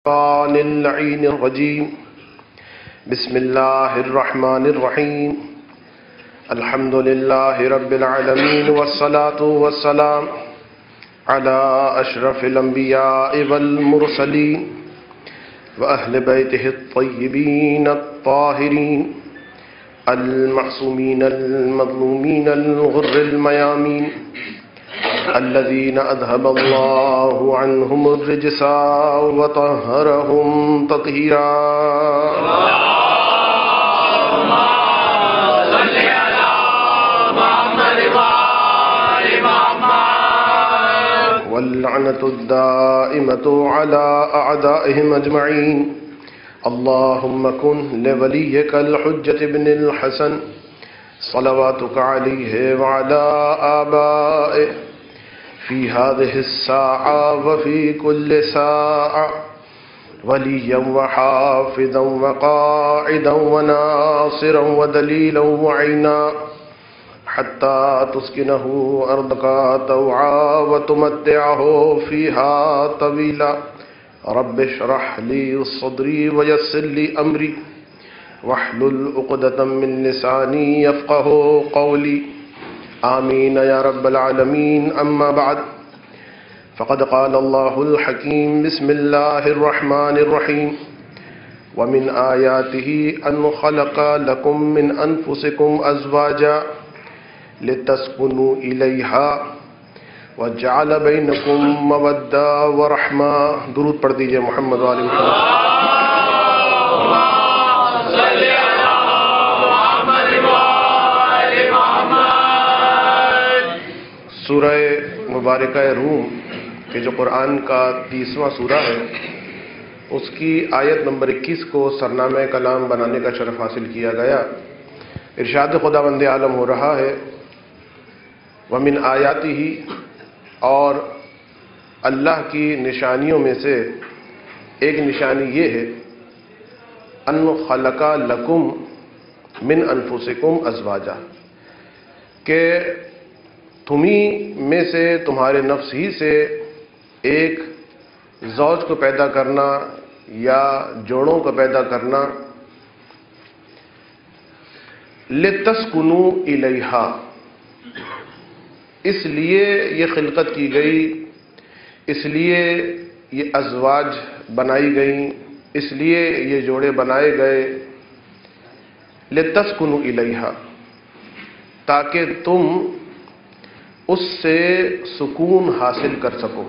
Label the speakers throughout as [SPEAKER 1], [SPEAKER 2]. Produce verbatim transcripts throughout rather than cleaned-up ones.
[SPEAKER 1] الشيطان اللعين الرجيم. بسم الله الرحمن الرحيم. الحمد لله رب العالمين والصلاة والسلام على أشرف الأنبياء والمرسلين وأهل بيته الطيبين الطاهرين المعصومين المظلومين الغر الميامين الذين أذهب الله عنهم الرجس وطهرهم تطهيرا. اللهم صل على محمد وآل محمد واللعنة الدائمة على أعدائهم أجمعين. اللهم كن لوليك الحجة بن الحسن صلواتك عليه وعلى آبائه في هذه الساعة وفي كل ساعة وليا وحافظا وقاعدا وناصرا ودليلا وعينا حتى تسكنه أرضك طوعا وتمتعه فيها طويلا. رب اشرح لي صدري ويسر لي أمري واحلل عقدة من لساني يفقه قولي. آمين يا رب العالمين. أما بعد فقد قال الله الحكيم. بسم الله الرحمن الرحيم. ومن آياته أن خلق لكم من أنفسكم أزواجا لتسكنوا إليها وجعل بينكم مودة ورحمة. درود پڑھ دیجئے محمد و آل محمد. سورہ مبارکہ روم کہ جو قرآن کا تیسواں سورہ ہے، اس کی آیت نمبر اکیس کو سرنامہ کلام بنانے کا شرف حاصل کیا گیا. ارشاد خداوند عالم ہو رہا ہے وَمِنْ آیاتِهِ، اور اللہ کی نشانیوں میں سے ایک نشانی یہ ہے أَنْ خَلَقَ لَكُمْ مِنْ أَنفُسِكُمْ أَزْوَاجًا، کہ تمہیں میں سے تمہارے نفس ہی سے ایک زوج کو پیدا کرنا یا جوڑوں کو پیدا کرنا. لِتَسْكُنُوا إِلَيْهَا، اس لیے یہ خلقت کی گئی، اس لیے یہ ازواج بنائی گئیں، اس لیے یہ جوڑے بنائے گئے. لِتَسْكُنُوا إِلَيْهَا، تاکہ تم اس سے سکون حاصل کر سکو.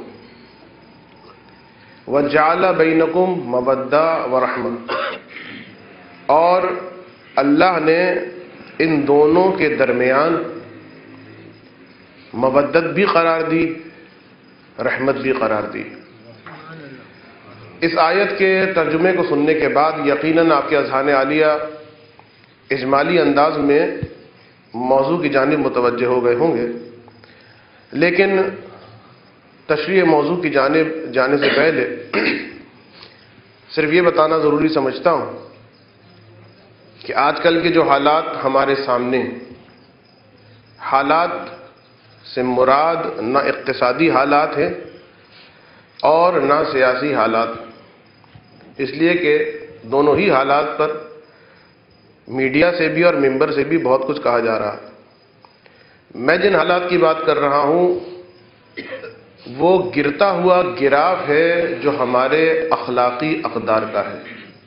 [SPEAKER 1] وَجَعَلَ بَيْنَكُمْ مَوَدَّةً وَرَحْمَةً، اور اللہ نے ان دونوں کے درمیان مودت بھی قرار دی، رحمت بھی قرار دی. اس آیت کے ترجمے کو سننے کے بعد یقیناً آپ کے اذہان عالیہ اجمالی انداز میں موضوع کی جانب متوجہ ہو گئے ہوں گے، لیکن تشریح موضوع کی جانب جانے سے پہلے صرف یہ بتانا ضروری سمجھتا ہوں کہ آج کل کے جو حالات ہمارے سامنے، حالات سے مراد نہ اقتصادی حالات ہیں اور نہ سیاسی حالات، اس لیے کہ دونوں ہی حالات پر میڈیا سے بھی اور ممبر سے بھی بہت کچھ کہا جا رہا ہے. میں جن حالات کی بات کر رہا ہوں وہ گرتا ہوا گراف ہے جو ہمارے اخلاقی اقدار کا ہے.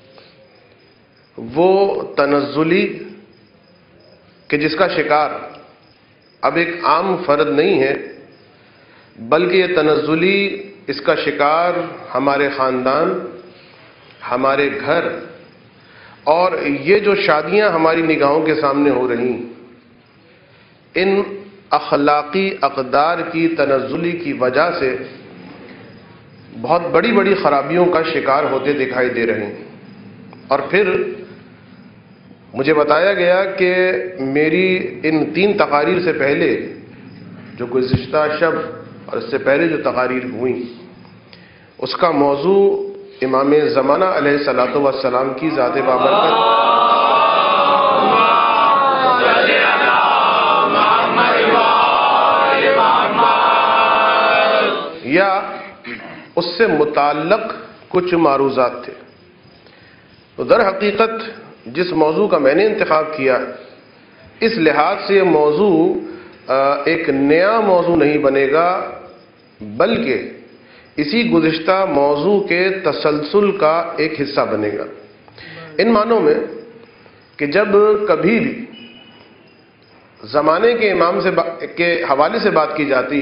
[SPEAKER 1] وہ تنزلی کہ جس کا شکار اب ایک عام فرد نہیں ہے، بلکہ یہ تنزلی اس کا شکار ہمارے خاندان، ہمارے گھر، اور یہ جو شادیاں ہماری نگاہوں کے سامنے ہو رہی، ان اخلاقی اقدار کی تنزلی کی وجہ سے بہت بڑی بڑی خرابیوں کا شکار ہوتے دکھائی دے رہے ہیں. اور پھر مجھے بتایا گیا کہ میری ان تین تقاریر سے پہلے جو گزشتہ شب اور اس سے پہلے جو تقاریر ہوئیں، اس کا موضوع امام زمانہ علیہ الصلوۃ والسلام کی ذات بابرکت یا اس سے متعلق کچھ معروضات تھے۔ تو در حقیقت جس موضوع کا میں نے انتخاب کیا، اس لحاظ سے یہ موضوع ایک نیا موضوع نہیں بنے گا، بلکہ اسی گزشتہ موضوع کے تسلسل کا ایک حصہ بنے گا، ان معنوں میں کہ جب کبھی بھی زمانے کے امام سے کے حوالے سے بات کی جاتی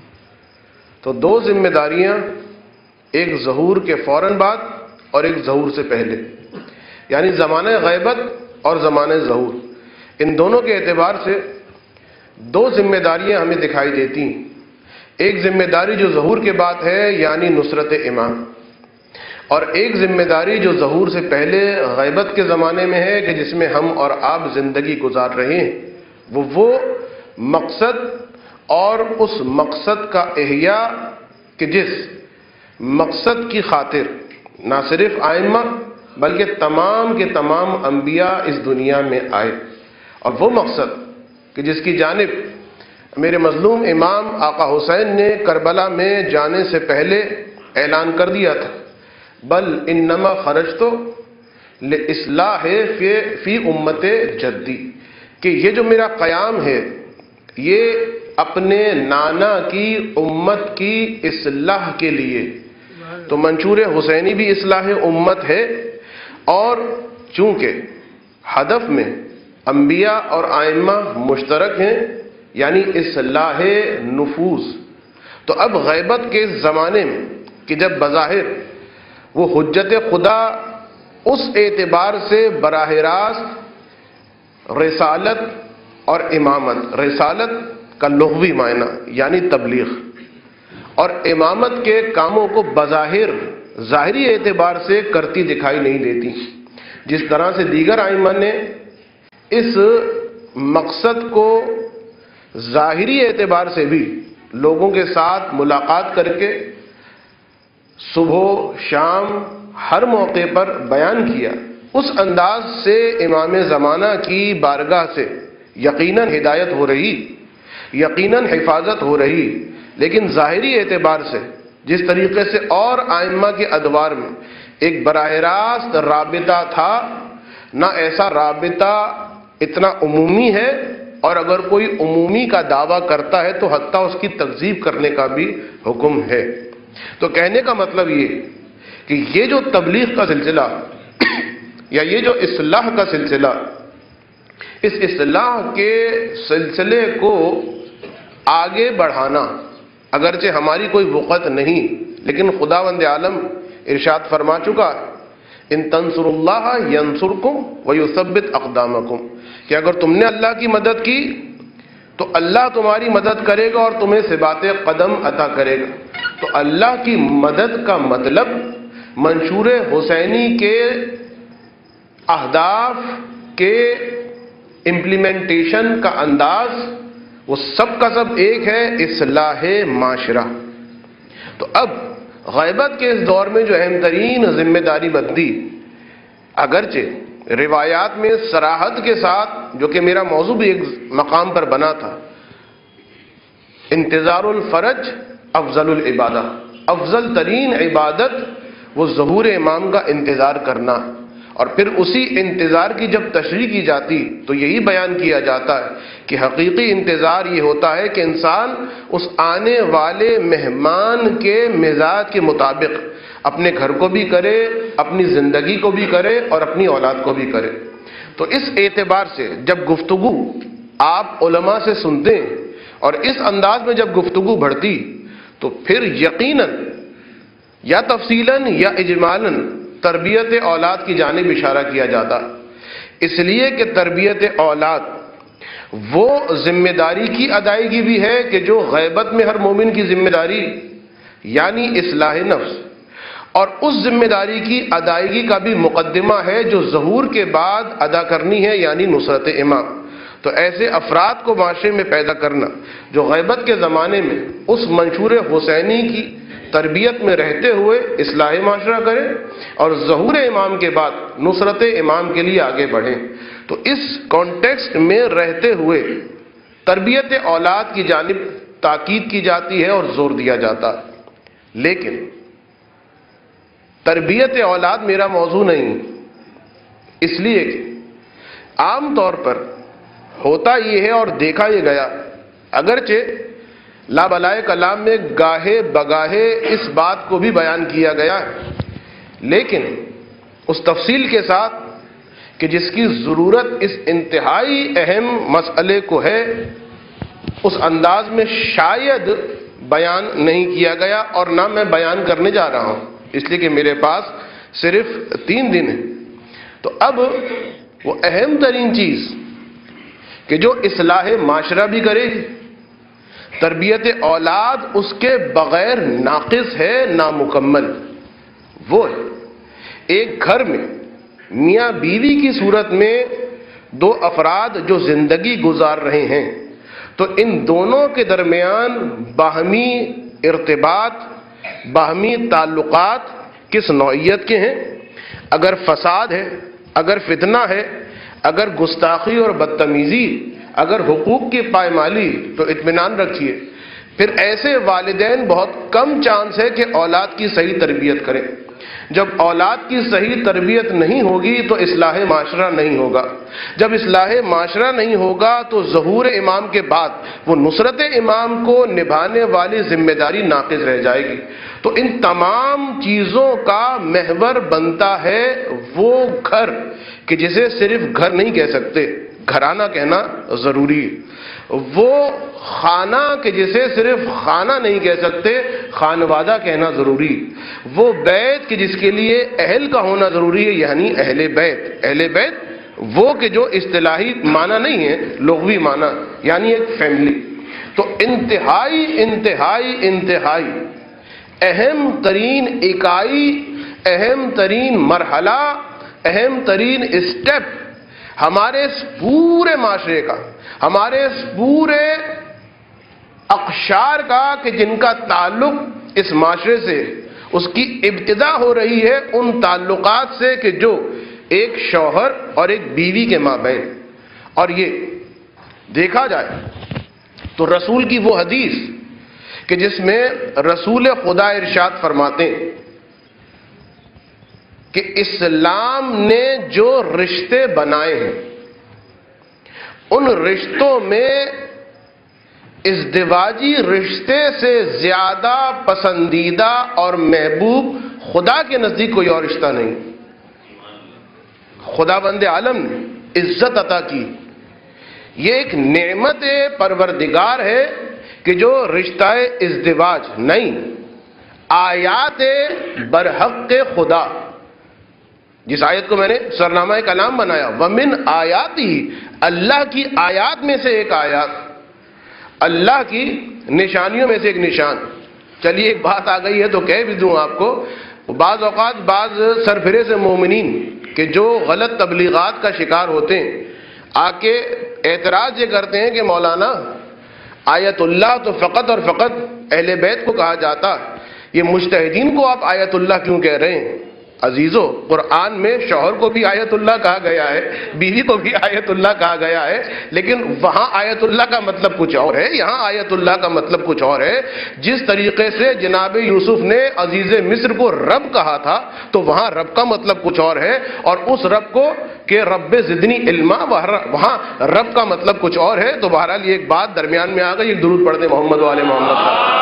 [SPEAKER 1] تو دو ذمہ داریاں، ایک ظہور کے فوراً بعد اور ایک ظہور سے پہلے، یعنی زمانہ غیبت اور زمانہ ظہور، ان دونوں کے اعتبار سے دو ذمہ داریاں ہمیں دکھائی دیتی ہیں۔ ایک ذمہ داری جو ظہور کے بعد ہے یعنی نصرت امام، اور ایک ذمہ داری جو ظہور سے پہلے غیبت کے زمانے میں ہے کہ جس میں ہم اور آپ زندگی گزار رہے ہیں، وہ وہ مقصد اور اس مقصد کا احیاء کہ جس مقصد کی خاطر نہ صرف آئمہ بلکہ تمام کے تمام انبیاء اس دنیا میں آئے، اور وہ مقصد کہ جس کی جانب میرے مظلوم امام آقا حسین نے کربلا میں جانے سے پہلے اعلان کر دیا تھا، بل انما خرجت لاصلاح فی فی امت جدی، کہ یہ جو میرا قیام ہے یہ اپنے نانا کی امت کی اصلاح کے لیے، تو منشور حسینی بھی اصلاح امت ہے، اور چونکہ ہدف میں انبیاء اور آئمہ مشترک ہیں یعنی اصلاح نفوس، تو اب غیبت کے زمانے میں کہ جب بظاہر وہ حجت خدا اس اعتبار سے براہ راست رسالت اور امامت، رسالت کا لغوی معنی یعنی تبلیغ، اور امامت کے کاموں کو بظاہر ظاہری اعتبار سے کرتی دکھائی نہیں دیتی، جس طرح سے دیگر ائمہ نے اس مقصد کو ظاہری اعتبار سے بھی لوگوں کے ساتھ ملاقات کر کے صبح شام ہر موقع پر بیان کیا، اس انداز سے امام زمانہ کی بارگاہ سے یقیناً ہدایت ہو رہی، یقیناً حفاظت ہو رہی، لیکن ظاہری اعتبار سے جس طریقے سے اور ائمہ کے ادوار میں ایک براہ راست رابطہ تھا، نہ ایسا رابطہ اتنا عمومی ہے، اور اگر کوئی عمومی کا دعویٰ کرتا ہے تو حتیٰ اس کی تکذیب کرنے کا بھی حکم ہے۔ تو کہنے کا مطلب یہ کہ یہ جو تبلیغ کا سلسلہ یا یہ جو اصلاح کا سلسلہ، اس اصلاح کے سلسلے کو آگے بڑھانا اگرچہ ہماری کوئی وقت نہیں، لیکن خداوند عالم ارشاد فرما چکا ہے، ان تنصر اللہ ینصرکم ویثبت اقدامکم، کہ اگر تم نے اللہ کی مدد کی تو اللہ تمہاری مدد کرے گا اور تمہیں ثبات قدم عطا کرے گا۔ تو اللہ کی مدد کا مطلب منشور حسینی کے اہداف کے امپلیمنٹیشن کا انداز وہ سب کا سب ایک ہے، اصلاح معاشرہ۔ تو اب غیبت کے اس دور میں جو اہم ترین ذمہ داری بندی، اگرچہ روایات میں صراحت کے ساتھ، جو کہ میرا موضوع بھی ایک مقام پر بنا تھا، انتظار الفرج افضل العبادہ، افضل ترین عبادت وہ ظہور امام کا انتظار کرنا، اور پھر اسی انتظار کی جب تشریح کی جاتی تو یہی بیان کیا جاتا ہے کہ حقیقی انتظار یہ ہوتا ہے کہ انسان اس آنے والے مہمان کے مزاج کے مطابق اپنے گھر کو بھی کرے، اپنی زندگی کو بھی کرے اور اپنی اولاد کو بھی کرے۔ تو اس اعتبار سے جب گفتگو آپ علماء سے سنتے ہیں اور اس انداز میں جب گفتگو بڑھتی تو پھر یقیناً یا تفصیلاً یا اجمالاً تربیت اولاد کی جانب اشارہ کیا جاتا، اس لیے کہ تربیت اولاد وہ ذمہ داری کی ادائیگی بھی ہے کہ جو غیبت میں ہر مومن کی ذمہ داری یعنی اصلاح نفس، اور اس ذمہ داری کی ادائیگی کا بھی مقدمہ ہے جو ظہور کے بعد ادا کرنی ہے یعنی نصرت امام۔ تو ایسے افراد کو معاشرے میں پیدا کرنا جو غیبت کے زمانے میں اس منشور حسینی کی تربیت میں رہتے ہوئے اصلاح معاشرہ کریں اور ظہور امام کے بعد نصرت امام کے لیے آگے بڑھیں۔ تو اس کانٹیکسٹ میں رہتے ہوئے تربیت اولاد کی جانب تاکید کی جاتی ہے اور زور دیا جاتا ہے، لیکن تربیت اولاد میرا موضوع نہیں، اس لیے کہ عام طور پر ہوتا یہ ہے اور دیکھا یہ گیا، اگرچہ لابلائے کلام میں گاہے بگاہے اس بات کو بھی بیان کیا گیا ہے، لیکن اس تفصیل کے ساتھ کہ جس کی ضرورت اس انتہائی اہم مسئلے کو ہے، اس انداز میں شاید بیان نہیں کیا گیا، اور نہ میں بیان کرنے جا رہا ہوں، اس لیے کہ میرے پاس صرف تین دن ہے۔ تو اب وہ اہم ترین چیز کہ جو اصلاح معاشرہ بھی کرے گی، تربیت اولاد اس کے بغیر ناقص ہے، نامکمل، وہ ہے ایک گھر میں میاں بیوی کی صورت میں دو افراد جو زندگی گزار رہے ہیں، تو ان دونوں کے درمیان باہمی ارتباط، باہمی تعلقات کس نوعیت کے ہیں؟ اگر فساد ہے، اگر فتنہ ہے، اگر گستاخی اور بدتمیزی، اگر حقوق کی پائمالی، تو اطمینان رکھیے پھر ایسے والدین بہت کم چانس ہے کہ اولاد کی صحیح تربیت کریں۔ جب اولاد کی صحیح تربیت نہیں ہوگی تو اصلاح معاشرہ نہیں ہوگا، جب اصلاح معاشرہ نہیں ہوگا تو ظہور امام کے بعد وہ نصرت امام کو نبھانے والی ذمہ داری ناقص رہ جائے گی۔ تو ان تمام چیزوں کا محور بنتا ہے وہ گھر کہ جسے صرف گھر نہیں کہہ سکتے، گھرانہ کہنا ضروری ہے، وہ خانہ کہ جسے صرف خانہ نہیں کہہ سکتے، خانوادہ کہنا ضروری، وہ بیت کہ جس کے لیے اہل کا ہونا ضروری ہے، یعنی اہل بیت۔ اہل بیت وہ کہ جو اصطلاحی معنی نہیں ہے، لغوی معنی، یعنی ایک فیملی۔ تو انتہائی انتہائی انتہائی اہم ترین اکائی، اہم ترین مرحلہ، اہم ترین اسٹیپ ہمارے اس پورے معاشرے کا، ہمارے اس پورے اقشار کا کہ جن کا تعلق اس معاشرے سے، اس کی ابتدا ہو رہی ہے ان تعلقات سے کہ جو ایک شوہر اور ایک بیوی کے مابین۔ اور یہ دیکھا جائے تو رسول کی وہ حدیث کہ جس میں رسول خدا ارشاد فرماتے ہیں کہ اسلام نے جو رشتے بنائے ہیں ان رشتوں میں ازدواجی رشتے سے زیادہ پسندیدہ اور محبوب خدا کے نزدیک کوئی اور رشتہ نہیں۔ خدا بند عالم نے عزت عطا کی، یہ ایک نعمت پروردگار ہے کہ جو رشتہ ازدواج نہیں، آیات برحق خدا، جس آیت کو میں نے سرنامہ کلام بنایا، ومن آیاتی، اللہ کی آیات میں سے ایک آیات، اللہ کی نشانیوں میں سے ایک نشان۔ چلیے ایک بات آ گئی ہے تو کہہ بھی دوں آپ کو، بعض اوقات بعض سرفرے سے مومنین کہ جو غلط تبلیغات کا شکار ہوتے ہیں آ کے اعتراض یہ کرتے ہیں کہ مولانا آیت اللہ تو فقط اور فقط اہل بیت کو کہا جاتا، یہ مجتہدین کو آپ آیت اللہ کیوں کہہ رہے ہیں؟ عزیزو، قرآن میں شوہر کو بھی آیت اللہ کہا گیا ہے، بیوی کو بھی آیت اللہ کہا گیا ہے، لیکن وہاں آیت اللہ کا مطلب کچھ اور ہے، یہاں آیت اللہ کا مطلب کچھ اور ہے۔ جس طریقے سے جناب یوسف نے عزیز مصر کو رب کہا تھا تو وہاں رب کا مطلب کچھ اور ہے، اور اس رب کو کہ رب زدنی علما، وہاں رب کا مطلب کچھ اور ہے۔ تو بہرحال یہ ایک بات درمیان میں آ گئی، ایک درود پڑھتے محمد والے محمد کا۔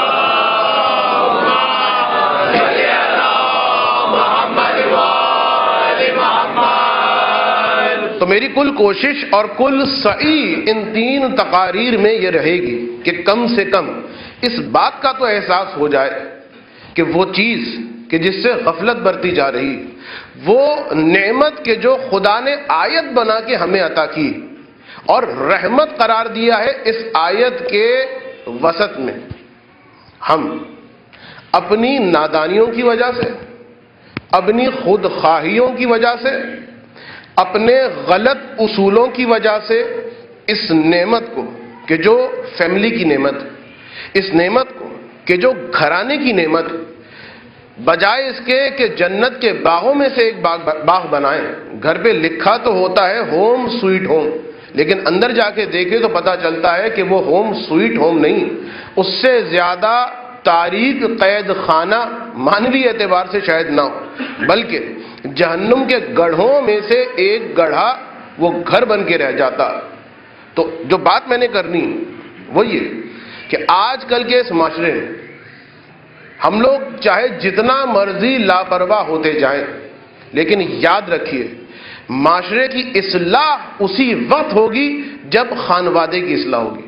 [SPEAKER 1] تو میری کل کوشش اور کل سعی ان تین تقاریر میں یہ رہے گی کہ کم سے کم اس بات کا تو احساس ہو جائے کہ وہ چیز کہ جس سے غفلت برتی جا رہی، وہ نعمت کہ جو خدا نے آیت بنا کے ہمیں عطا کی اور رحمت قرار دیا ہے، اس آیت کے وسط میں ہم اپنی نادانیوں کی وجہ سے، اپنی خود خواہیوں کی وجہ سے، اپنے غلط اصولوں کی وجہ سے اس نعمت کو کہ جو فیملی کی نعمت، اس نعمت کو کہ جو گھرانے کی نعمت، بجائے اس کے کہ جنت کے باغوں میں سے ایک باغ باغ بنائیں۔ گھر پہ لکھا تو ہوتا ہے ہوم سویٹ ہوم، لیکن اندر جا کے دیکھے تو پتہ چلتا ہے کہ وہ ہوم سویٹ ہوم نہیں، اس سے زیادہ تاریک قید خانہ مانوی اعتبار سے شاید نہ ہو، بلکہ جہنم کے گڑھوں میں سے ایک گڑھا وہ گھر بن کے رہ جاتا۔ تو جو بات میں نے کرنی وہ یہ کہ آج کل کے اس معاشرے میں ہم لوگ چاہے جتنا مرضی لاپرواہ ہوتے جائیں، لیکن یاد رکھیے معاشرے کی اصلاح اسی وقت ہوگی جب خانوادے کی اصلاح ہوگی۔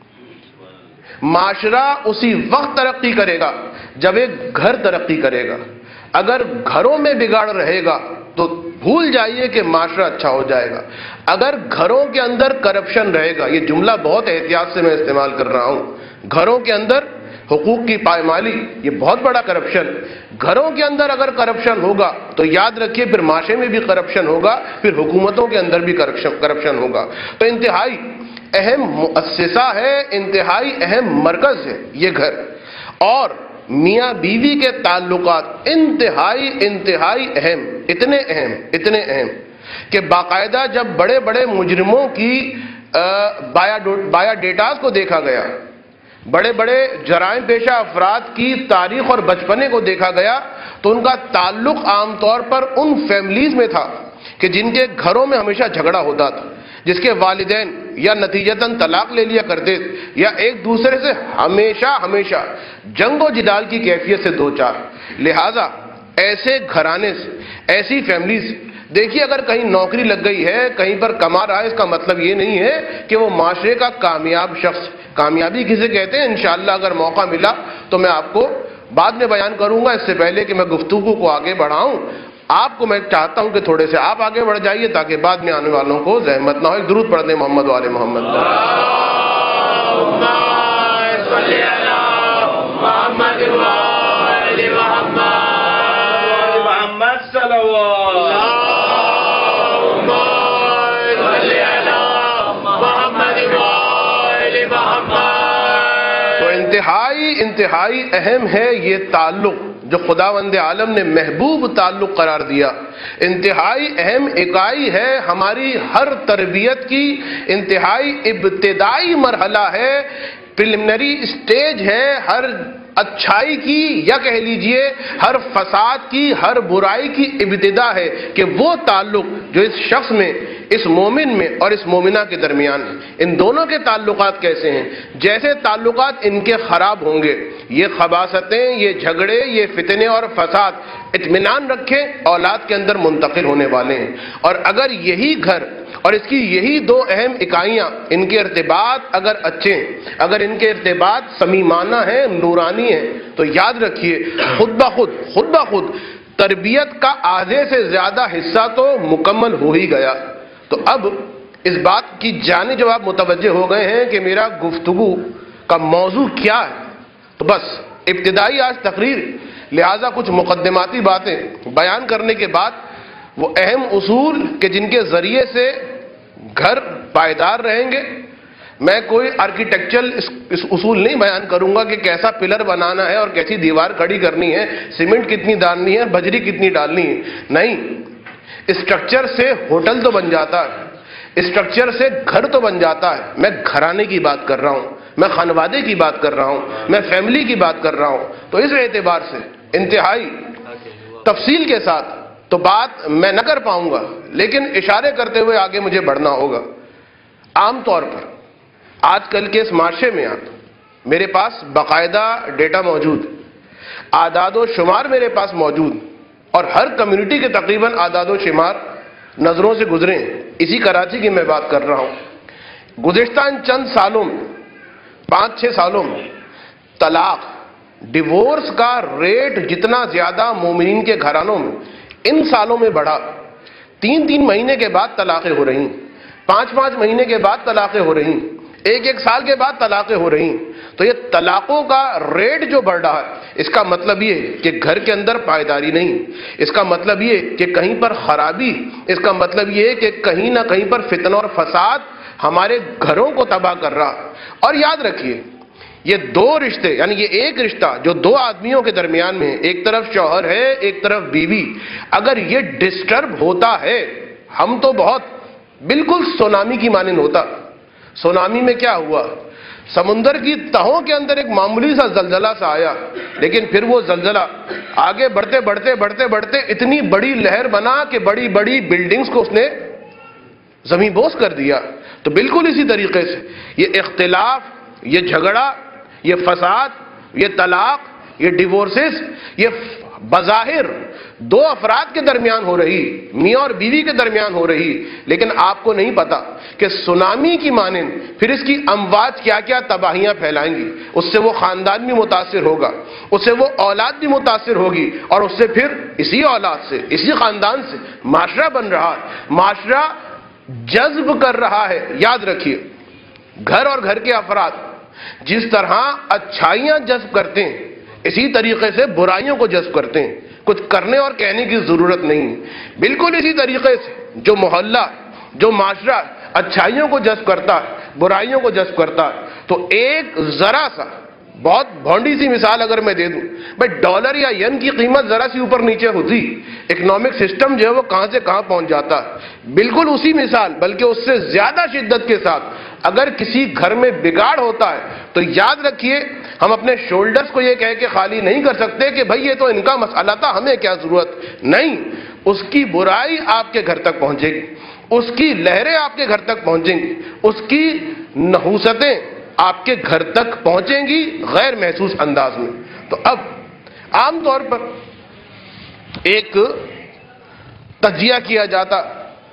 [SPEAKER 1] معاشرہ اسی وقت ترقی کرے گا جب ایک گھر ترقی کرے گا۔ اگر گھروں میں بگاڑ رہے گا تو بھول جائیے کہ معاشرہ اچھا ہو جائے گا۔ اگر گھروں کے اندر کرپشن رہے گا، یہ جملہ بہت احتیاط سے میں استعمال کر رہا ہوں، گھروں کے اندر حقوق کی پائمالی، یہ بہت بڑا کرپشن۔ گھروں کے اندر اگر کرپشن ہوگا تو یاد رکھیے پھر معاشرے میں بھی کرپشن ہوگا، پھر حکومتوں کے اندر بھی کرپشن ہوگا۔ تو انتہائی اہم مؤسسہ ہے، انتہائی اہم مرکز ہے یہ گھر، اور میاں بیوی کے تعلقات انتہائی انتہائی اہم، اتنے اہم اتنے اہم کہ باقاعدہ جب بڑے بڑے مجرموں کی بایا ڈیٹاز کو دیکھا گیا، بڑے بڑے جرائم پیشہ افراد کی تاریخ اور بچپنے کو دیکھا گیا، تو ان کا تعلق عام طور پر ان فیملیز میں تھا کہ جن کے گھروں میں ہمیشہ جھگڑا ہوتا تھا، جس کے والدین یا نتیجتاً طلاق لے لیا کرتے یا ایک دوسرے سے ہمیشہ ہمیشہ جنگ و جدال کی کیفیت سے دو چار۔ لہٰذا ایسے گھرانے سے، ایسی فیملی سے دیکھیے، اگر کہیں نوکری لگ گئی ہے، کہیں پر کما رہا ہے، اس کا مطلب یہ نہیں ہے کہ وہ معاشرے کا کامیاب شخص۔ کامیابی کسے کہتے ہیں؟ انشاءاللہ اگر موقع ملا تو میں آپ کو بعد میں بیان کروں گا۔ اس سے پہلے کہ میں گفتگو کو آگے بڑھاؤں، آپ کو میں چاہتا ہوں کہ تھوڑے سے آپ آگے بڑھ جائیے تاکہ بعد میں آنے والوں کو زحمت نہ ہو۔ ایک درود پڑھ دیں محمد و آل محمد۔ تو انتہائی انتہائی اہم ہے یہ تعلق جو خداوند عالم نے محبوب تعلق قرار دیا، انتہائی اہم اکائی ہے ہماری ہر تربیت کی، انتہائی ابتدائی مرحلہ ہے، پریلیمنری سٹیج ہے ہر اچھائی کی، یا کہہ لیجئے ہر فساد کی، ہر برائی کی ابتدا ہے کہ وہ تعلق جو اس شخص میں، اس مومن میں اور اس مومنہ کے درمیان ہے، ان دونوں کے تعلقات کیسے ہیں؟ جیسے تعلقات ان کے خراب ہوں گے، یہ خباثتیں، یہ جھگڑے، یہ فتنے اور فساد اطمینان رکھیں اولاد کے اندر منتقل ہونے والے ہیں۔ اور اگر یہی گھر اور اس کی یہی دو اہم اکائیاں، ان کے ارتباط اگر اچھے ہیں، اگر ان کے ارتباط صمیمانہ ہیں، نورانی ہیں، تو یاد رکھیے خود بخود خود بخود تربیت کا آدھے سے زیادہ حصہ تو مکمل ہو ہی گیا۔ تو اب اس بات کی جانب جب آپ متوجہ ہو گئے ہیں کہ میرا گفتگو کا موضوع کیا ہے، تو بس ابتدائی آج تقریر، لہٰذا کچھ مقدماتی باتیں بیان کرنے کے بعد وہ اہم اصول کہ جن کے ذریعے سے گھر پائیدار رہیں گے۔ میں کوئی آرکیٹیکچرل اس اصول نہیں بیان کروں گا کہ کیسا پلر بنانا ہے اور کیسی دیوار کھڑی کرنی ہے، سیمنٹ کتنی ڈالنی ہے، بجری کتنی ڈالنی ہے، نہیں۔ اسٹرکچر سے ہوٹل تو بن جاتا ہے، اسٹرکچر سے گھر تو بن جاتا ہے۔ میں گھرانے کی بات کر رہا ہوں، میں خانوادے کی بات کر رہا ہوں، میں فیملی کی بات کر رہا ہوں۔ تو اس اعتبار سے انتہائی تفصیل کے ساتھ تو بات میں نہ کر پاؤں گا، لیکن اشارے کرتے ہوئے آگے مجھے بڑھنا ہوگا۔ عام طور پر آج کل کے اس معاشرے میں آپ میرے پاس باقاعدہ ڈیٹا موجود، اعداد و شمار میرے پاس موجود، اور ہر کمیونٹی کے تقریباً اعداد و شمار نظروں سے گزرے ہیں۔ اسی کراچی کی میں بات کر رہا ہوں، گزشتہ چند سالوں میں، پانچ چھ سالوں میں طلاق، ڈیورس کا ریٹ جتنا زیادہ مومنین کے گھرانوں میں ان سالوں میں بڑھا۔ تین تین مہینے کے بعد طلاقیں ہو رہی، پانچ پانچ مہینے کے بعد طلاقیں ہو رہی، ایک ایک سال کے بعد طلاقیں ہو رہی۔ تو یہ طلاقوں کا ریٹ جو بڑھ رہا ہے، اس کا مطلب یہ کہ گھر کے اندر پائیداری نہیں، اس کا مطلب یہ کہ کہیں پر خرابی، اس کا مطلب یہ کہ کہیں نہ کہیں پر فتنہ اور فساد ہمارے گھروں کو تباہ کر رہا۔ اور یاد رکھیے یہ دو رشتے، یعنی یہ ایک رشتہ جو دو آدمیوں کے درمیان میں ہے، ایک طرف شوہر ہے، ایک طرف بیوی، اگر یہ ڈسٹرب ہوتا ہے، ہم تو بہت بالکل سونامی کی مانند ہوتا۔ سونامی میں کیا ہوا؟ سمندر کی تہوں کے اندر ایک معمولی سا زلزلہ سا آیا، لیکن پھر وہ زلزلہ آگے بڑھتے بڑھتے بڑھتے بڑھتے اتنی بڑی لہر بنا کہ بڑی بڑی بلڈنگز کو اس نے زمین بوس کر دیا۔ تو بالکل اسی طریقے سے یہ اختلاف، یہ جھگڑا، یہ فساد، یہ طلاق، یہ ڈیورسز، یہ بظاہر دو افراد کے درمیان ہو رہی، میاں اور بیوی کے درمیان ہو رہی، لیکن آپ کو نہیں پتا کہ سونامی کی مانند پھر اس کی امواج کیا کیا تباہیاں پھیلائیں گی۔ اس سے وہ خاندان بھی متاثر ہوگا، اس سے وہ اولاد بھی متاثر ہوگی، اور اس سے پھر اسی اولاد سے، اسی خاندان سے معاشرہ بن رہا ہے، معاشرہ جذب کر رہا ہے۔ یاد رکھیے، گھر اور گھر کے افراد جس طرح اچھائیاں جذب کرتے ہیں، اسی طریقے سے برائیوں کو جذب کرتے ہیں۔ کچھ کرنے اور کہنے کی ضرورت نہیں، بالکل اسی طریقے سے جو محلہ، جو معاشرہ اچھائیوں کو جذب کرتا ہے، برائیوں کو جذب کرتا ہے۔ تو ایک ذرا سا بہت بھونڈی سی مثال اگر میں دے دوں، بھائی ڈالر یا ین کی قیمت ذرا سی اوپر نیچے ہوتی، اکنامک سسٹم جو ہے وہ کہاں سے کہاں پہنچ جاتا ہے۔ بالکل اسی مثال، بلکہ اس سے زیادہ شدت کے ساتھ اگر کسی گھر میں بگاڑ ہوتا ہے تو یاد رکھیے ہم اپنے شولڈرز کو یہ کہہ کے خالی نہیں کر سکتے کہ بھئی یہ تو ان کا مسئلہ تھا، ہمیں کیا ضرورت۔ نہیں، اس کی برائی آپ کے گھر تک پہنچے گی، اس کی لہریں آپ کے گھر تک پہنچیں گی، اس کی نحوستیں آپ کے گھر تک پہنچیں گی غیر محسوس انداز میں۔ تو اب عام طور پر ایک تجزیہ کیا جاتا،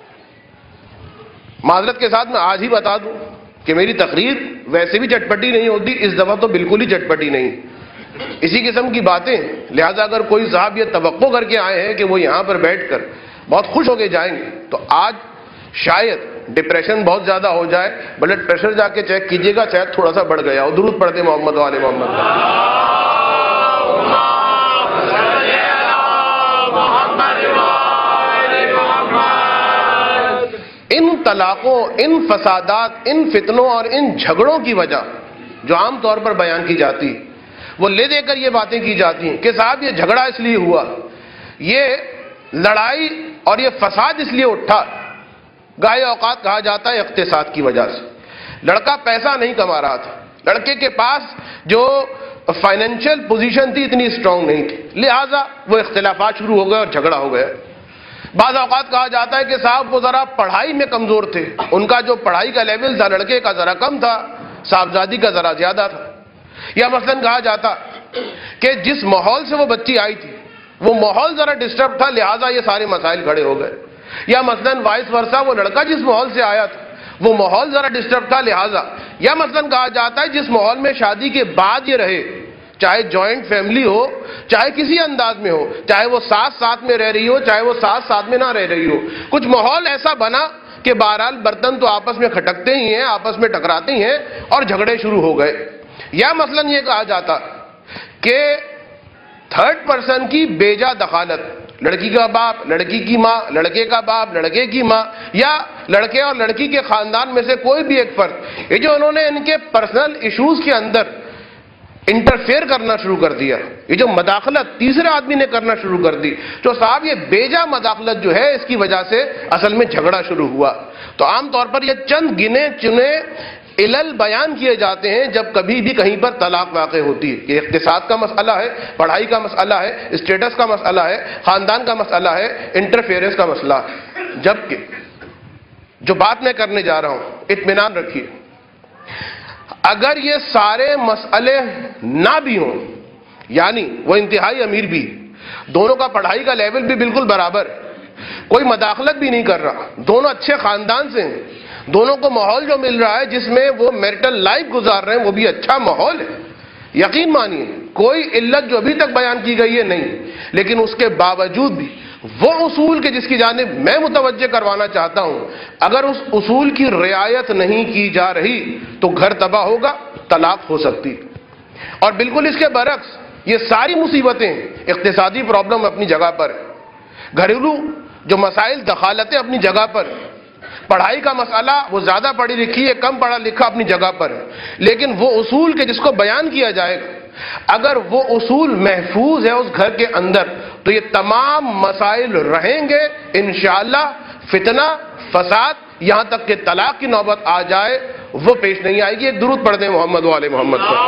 [SPEAKER 1] معذرت کے ساتھ میں آج ہی بتا دوں کہ میری تقریر ویسے بھی چٹپٹی نہیں ہوتی، اس دفعہ تو بالکل ہی چٹپٹی نہیں، اسی قسم کی باتیں، لہذا اگر کوئی صاحب یہ توقع کر کے آئے ہیں کہ وہ یہاں پر بیٹھ کر بہت خوش ہو کے جائیں گے، تو آج شاید ڈپریشن بہت زیادہ ہو جائے، بلڈ پریشر جا کے چیک کیجئے گا، شاید تھوڑا سا بڑھ گیا ہو۔ درود پڑھتے محمد و آل محمد۔ ان طلاقوں، ان فسادات، ان فتنوں اور ان جھگڑوں کی وجہ جو عام طور پر بیان کی جاتی، وہ لے دے کر یہ باتیں کی جاتی ہیں کہ صاحب یہ جھگڑا اس لیے ہوا، یہ لڑائی اور یہ فساد اس لیے اٹھا، گاہے اوقات کہا جاتا ہے اقتصاد کی وجہ سے، لڑکا پیسہ نہیں کما رہا تھا، لڑکے کے پاس جو فائنینشیل پوزیشن تھی اتنی اسٹرانگ نہیں تھی، لہٰذا وہ اختلافات شروع ہو گئے اور جھگڑا ہو گیا۔ بعض اوقات کہا جاتا ہے کہ صاحب وہ ذرا پڑھائی میں کمزور تھے، ان کا جو پڑھائی کا لیول تھا لڑکے کا ذرا کم تھا، صاحبزادی کا ذرا زیادہ تھا۔ یا مثلاً کہا جاتا کہ جس ماحول سے وہ بچی آئی تھی وہ ماحول ذرا ڈسٹرب تھا، لہٰذا یہ سارے مسائل کھڑے ہو گئے۔ یا مثلاً وائس ورثہ، وہ لڑکا جس ماحول سے آیا تھا وہ ماحول ذرا ڈسٹرب تھا، لہٰذا۔ یا مثلاً کہا جاتا ہے جس ماحول میں شادی کے بعد یہ رہے، چاہے جوائنٹ فیملی ہو، چاہے کسی انداز میں ہو، چاہے وہ ساتھ ساتھ میں رہ رہی ہو، چاہے وہ ساتھ ساتھ میں نہ رہ رہی ہو، کچھ ماحول ایسا بنا کہ بہرحال برتن تو آپس میں کھٹکتے ہی ہیں، آپس میں ٹکراتے ہی ہیں اور جھگڑے شروع ہو گئے۔ یا مثلاً یہ کہا جاتا کہ تھرڈ پرسن کی بیجا دخالت، لڑکی کا باپ، لڑکی کی ماں، لڑکے کا باپ، لڑکے کی ماں، یا لڑکے اور لڑکی کے خاندان میں سے کوئی بھی ایک فرد، یہ جو انہوں نے ان کے پرسنل ایشوز کے اندر انٹرفیئر کرنا شروع کر دیا، یہ جو مداخلت تیسرے آدمی نے کرنا شروع کر دی، تو صاحب یہ بیجا مداخلت جو ہے اس کی وجہ سے اصل میں جھگڑا شروع ہوا۔ تو عام طور پر یہ چند گنے چنے علل بیان کیے جاتے ہیں جب کبھی بھی کہیں پر طلاق واقع ہوتی ہے۔ یہ اقتصاد کا مسئلہ ہے، پڑھائی کا مسئلہ ہے، اسٹیٹس کا مسئلہ ہے، خاندان کا مسئلہ ہے، انٹرفیئرنس کا مسئلہ ہے۔ جبکہ جو بات میں کرنے جا رہا ہوں، اطمینان رکھیے، اگر یہ سارے مسئلے نہ بھی ہوں، یعنی وہ انتہائی امیر بھی، دونوں کا پڑھائی کا لیول بھی بالکل برابر، کوئی مداخلت بھی نہیں کر رہا، دونوں اچھے خاندان سے ہیں، دونوں کو ماحول جو مل رہا ہے جس میں وہ میرٹل لائف گزار رہے ہیں وہ بھی اچھا ماحول ہے، یقین مانیے کوئی علت جو ابھی تک بیان کی گئی ہے نہیں، لیکن اس کے باوجود بھی وہ اصول کے جس کی جانب میں متوجہ کروانا چاہتا ہوں، اگر اس اصول کی رعایت نہیں کی جا رہی تو گھر تباہ ہوگا، طلاق ہو سکتی۔ اور بالکل اس کے برعکس یہ ساری مصیبتیں، اقتصادی پرابلم اپنی جگہ پر، گھریلو جو مسائل دخالتیں اپنی جگہ پر، پڑھائی کا مسئلہ وہ زیادہ پڑھی لکھی ہے کم پڑھا لکھا اپنی جگہ پر ہے، لیکن وہ اصول کے جس کو بیان کیا جائے گا، اگر وہ اصول محفوظ ہے اس گھر کے اندر تو یہ تمام مسائل رہیں گے انشاءاللہ۔ فتنہ، فساد، یہاں تک کہ طلاق کی نوبت آ جائے وہ پیش نہیں آئے گی. ایک درود پڑھ دیں محمد و آل محمد پر.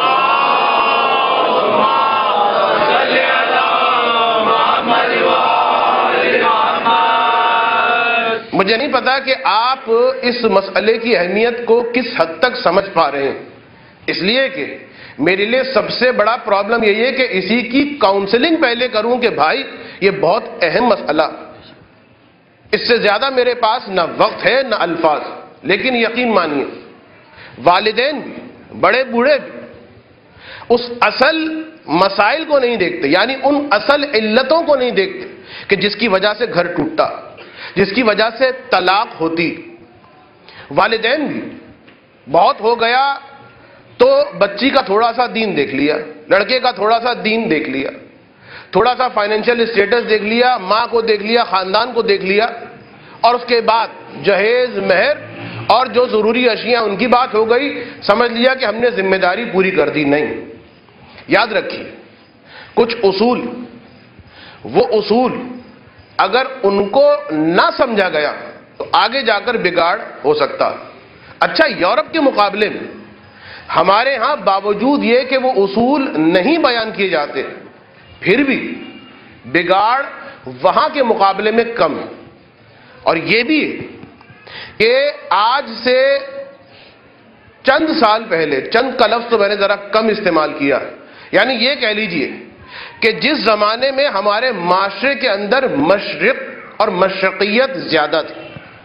[SPEAKER 1] مجھے نہیں پتا کہ آپ اس مسئلے کی اہمیت کو کس حد تک سمجھ پا رہے ہیں، اس لیے کہ میرے لیے سب سے بڑا پرابلم یہی ہے کہ اسی کی کاؤنسلنگ پہلے کروں کہ بھائی یہ بہت اہم مسئلہ، اس سے زیادہ میرے پاس نہ وقت ہے نہ الفاظ. لیکن یقین مانیے والدین بھی بڑے بوڑھے بھی اس اصل مسائل کو نہیں دیکھتے، یعنی ان اصل علتوں کو نہیں دیکھتے کہ جس کی وجہ سے گھر ٹوٹتا، جس کی وجہ سے طلاق ہوتی. والدین بھی بہت ہو گیا تو بچی کا تھوڑا سا دین دیکھ لیا، لڑکے کا تھوڑا سا دین دیکھ لیا، تھوڑا سا فائنینشیل اسٹیٹس دیکھ لیا، ماں کو دیکھ لیا، خاندان کو دیکھ لیا، اور اس کے بعد جہیز مہر اور جو ضروری اشیاء ان کی بات ہو گئی، سمجھ لیا کہ ہم نے ذمہ داری پوری کر دی. نہیں، یاد رکھیے کچھ اصول، وہ اصول اگر ان کو نہ سمجھا گیا تو آگے جا کر بگاڑ ہو سکتا. اچھا، یورپ کے مقابلے میں ہمارے ہاں باوجود یہ کہ وہ اصول نہیں بیان کیے جاتے، پھر بھی بگاڑ وہاں کے مقابلے میں کم ہے. اور یہ بھی ہے کہ آج سے چند سال پہلے، چند کا لفظ تو میں نے ذرا کم استعمال کیا، یعنی یہ کہہ لیجئے کہ جس زمانے میں ہمارے معاشرے کے اندر مشرق اور مشرقیت زیادہ تھی،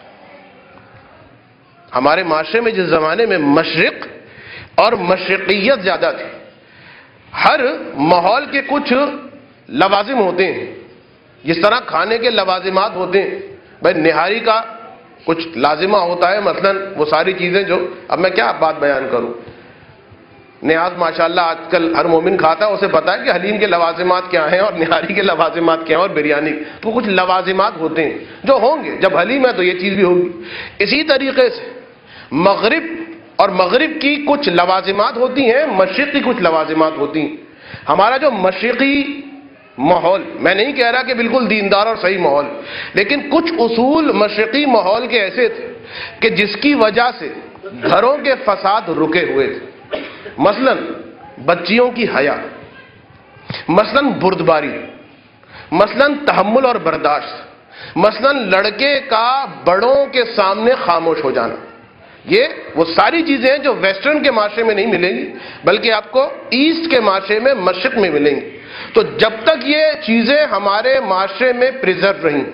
[SPEAKER 1] ہمارے معاشرے میں جس زمانے میں مشرق اور مشرقیت زیادہ تھی، ہر ماحول کے کچھ لوازم ہوتے ہیں. جس طرح کھانے کے لوازمات ہوتے ہیں، بھائی نہاری کا کچھ لازمہ ہوتا ہے، مثلا وہ ساری چیزیں جو، اب میں کیا بات بیان کروں، نیاز ماشاءاللہ آج کل ہر مومن کھاتا ہے، اسے پتا ہے کہ حلیم کے لوازمات کیا ہیں اور نہاری کے لوازمات کیا ہیں اور بریانی، تو کچھ لوازمات ہوتے ہیں جو ہوں گے. جب حلیم ہے تو یہ چیز بھی ہوگی. اسی طریقے سے مغرب اور مغرب کی کچھ لوازمات ہوتی ہیں، مشرق کی کچھ لوازمات ہوتی ہیں. ہمارا جو مشرقی ماحول، میں نہیں کہہ رہا کہ بالکل دیندار اور صحیح ماحول، لیکن کچھ اصول مشرقی ماحول کے ایسے تھے کہ جس کی وجہ سے گھروں کے فساد رکے ہوئے تھے. مثلا بچیوں کی حیا، مثلا بردباری، مثلا تحمل اور برداشت، مثلا لڑکے کا بڑوں کے سامنے خاموش ہو جانا. یہ وہ ساری چیزیں ہیں جو ویسٹرن کے معاشرے میں نہیں ملیں گی، بلکہ آپ کو ایسٹ کے معاشرے میں، مشرق میں ملیں گی. تو جب تک یہ چیزیں ہمارے معاشرے میں پریزرو رہیں،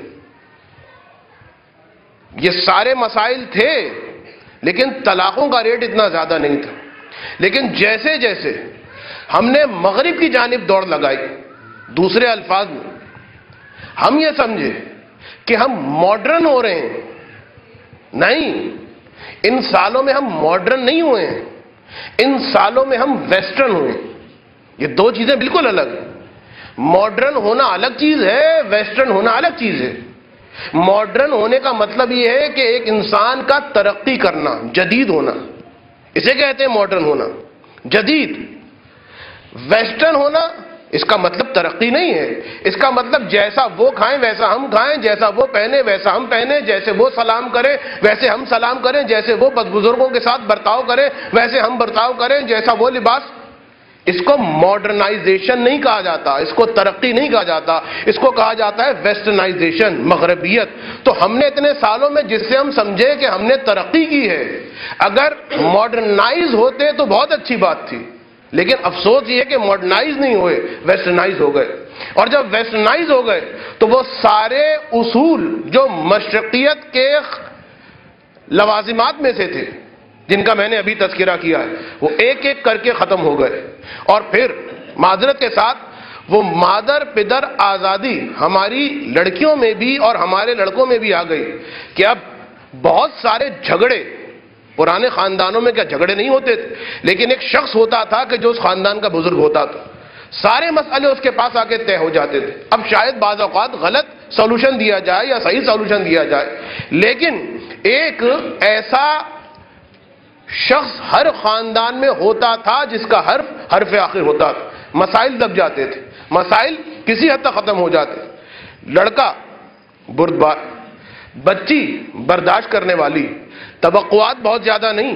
[SPEAKER 1] یہ سارے مسائل تھے، لیکن طلاقوں کا ریٹ اتنا زیادہ نہیں تھا. لیکن جیسے جیسے ہم نے مغرب کی جانب دوڑ لگائی، دوسرے الفاظ میں ہم یہ سمجھے کہ ہم ماڈرن ہو رہے ہیں. نہیں، ان سالوں میں ہم ماڈرن نہیں ہوئے ہیں، ان سالوں میں ہم ویسٹرن ہوئے ہیں. یہ دو چیزیں بالکل الگ ہیں. ماڈرن ہونا الگ چیز ہے، ویسٹرن ہونا الگ چیز ہے. ماڈرن ہونے کا مطلب یہ ہے کہ ایک انسان کا ترقی کرنا، جدید ہونا، اسے کہتے ہیں ماڈرن ہونا، جدید. ویسٹرن ہونا اس کا مطلب ترقی نہیں ہے، اس کا مطلب جیسا وہ کھائیں ویسا ہم کھائیں، جیسا وہ پہنے ویسا ہم پہنے، جیسے وہ سلام کریں ویسے ہم سلام کریں، جیسے وہ بزرگوں کے ساتھ برتاؤ کریں ویسے ہم برتاؤ کریں، جیسا وہ لباس. اس کو ماڈرنائزیشن نہیں کہا جاتا، اس کو ترقی نہیں کہا جاتا، اس کو کہا جاتا ہے ویسٹرنائزیشن، مغربیت. تو ہم نے اتنے سالوں میں جس سے ہم سمجھے کہ ہم نے ترقی کی ہے، اگر ماڈرنائز ہوتے تو بہت اچھی بات تھی. لیکن افسوس یہ ہے کہ ماڈرنائز نہیں ہوئے، ویسٹرنائز ہو گئے. اور جب ویسٹرنائز ہو گئے تو وہ سارے اصول جو مشرقیت کے لوازمات میں سے تھے، جن کا میں نے ابھی تذکرہ کیا ہے، وہ ایک ایک کر کے ختم ہو گئے. اور پھر معذرت کے ساتھ وہ مادر پدر آزادی ہماری لڑکیوں میں بھی اور ہمارے لڑکوں میں بھی آ گئی کہ اب بہت سارے جھگڑے، پرانے خاندانوں میں کیا جھگڑے نہیں ہوتے تھے، لیکن ایک شخص ہوتا تھا کہ جو اس خاندان کا بزرگ ہوتا تھا، سارے مسئلے اس کے پاس آ کے طے ہو جاتے تھے. اب شاید بعض اوقات غلط سولوشن دیا جائے یا صحیح سولوشن دیا جائے، لیکن ایک ایسا شخص ہر خاندان میں ہوتا تھا جس کا حرف حرف آخر ہوتا تھا. مسائل دب جاتے تھے، مسائل کسی حد تک ختم ہو جاتے. لڑکا بردبار، بچی برداشت کرنے والی، توقعات بہت زیادہ نہیں،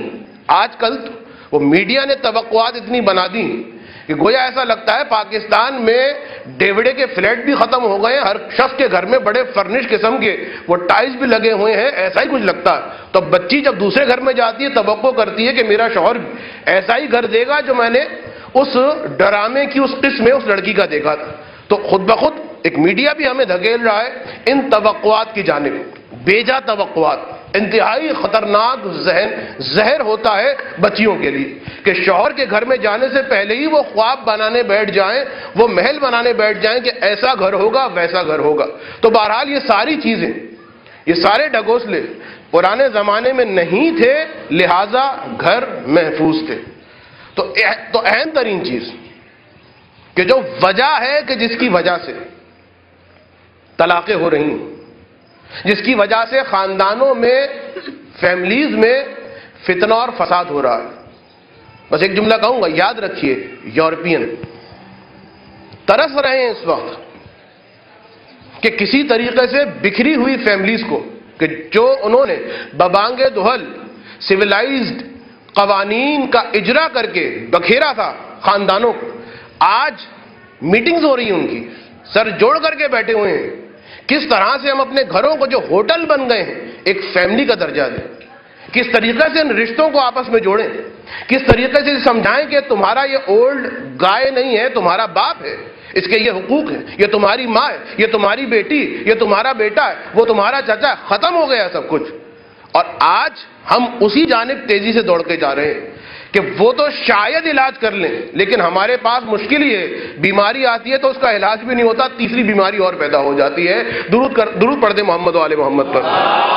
[SPEAKER 1] آج کل وہ میڈیا نے توقعات اتنی بنا دی کہ گویا ایسا لگتا ہے پاکستان میں ڈیوڈے کے فلیٹ بھی ختم ہو گئے ہیں، ہر شخص کے گھر میں بڑے فرنش قسم کے وہ ٹائلز بھی لگے ہوئے ہیں، ایسا ہی کچھ لگتا ہے۔ تو بچی جب دوسرے گھر میں جاتی ہے توقع کرتی ہے کہ میرا شوہر ایسا ہی گھر دے گا جو میں نے اس ڈرامے کی اس قسم میں اس لڑکی کا دیکھا تھا۔ تو خود بخود ایک میڈیا بھی ہمیں دھکیل رہا ہے ان توقعات کی جانب، بیجا توقعات، انتہائی خطرناک ذہن زہر ہوتا ہے بچیوں کے لیے کہ شوہر کے گھر میں جانے سے پہلے ہی وہ خواب بنانے بیٹھ جائیں، وہ محل بنانے بیٹھ جائیں کہ ایسا گھر ہوگا ویسا گھر ہوگا۔ تو بہرحال یہ ساری چیزیں، یہ سارے ڈھکوسلے پرانے زمانے میں نہیں تھے، لہذا گھر محفوظ تھے۔ تو تو اہم ترین چیز کہ جو وجہ ہے کہ جس کی وجہ سے طلاقیں ہو رہی ہیں، جس کی وجہ سے خاندانوں میں، فیملیز میں فتنہ اور فساد ہو رہا ہے، بس ایک جملہ کہوں گا، یاد رکھیے، یورپین ترس رہے ہیں اس وقت کہ کسی طریقے سے بکھری ہوئی فیملیز کو، کہ جو انہوں نے ببانگ دہل سویلائزڈ قوانین کا اجرا کر کے بکھیرا تھا خاندانوں کو، آج میٹنگز ہو رہی ہیں ان کی، سر جوڑ کر کے بیٹھے ہوئے ہیں کس طرح سے ہم اپنے گھروں کو جو ہوٹل بن گئے ہیں ایک فیملی کا درجہ دیں، کس طریقے سے ان رشتوں کو آپس میں جوڑیں، کس طریقے سے سمجھائیں کہ تمہارا یہ اولڈ گائے نہیں ہے، تمہارا باپ ہے، اس کے یہ حقوق ہیں، یہ تمہاری ماں ہے، یہ تمہاری بیٹی، یہ تمہارا بیٹا ہے، وہ تمہارا چچا ہے، ختم ہو گیا سب کچھ۔ اور آج ہم اسی جانب تیزی سے دوڑ کے جا رہے ہیں کہ وہ تو شاید علاج کر لیں، لیکن ہمارے پاس مشکل ہی ہے، بیماری آتی ہے تو اس کا علاج بھی نہیں ہوتا، تیسری بیماری اور پیدا ہو جاتی ہے۔ درود کر درود پڑھ دیں محمد و آل محمد پر۔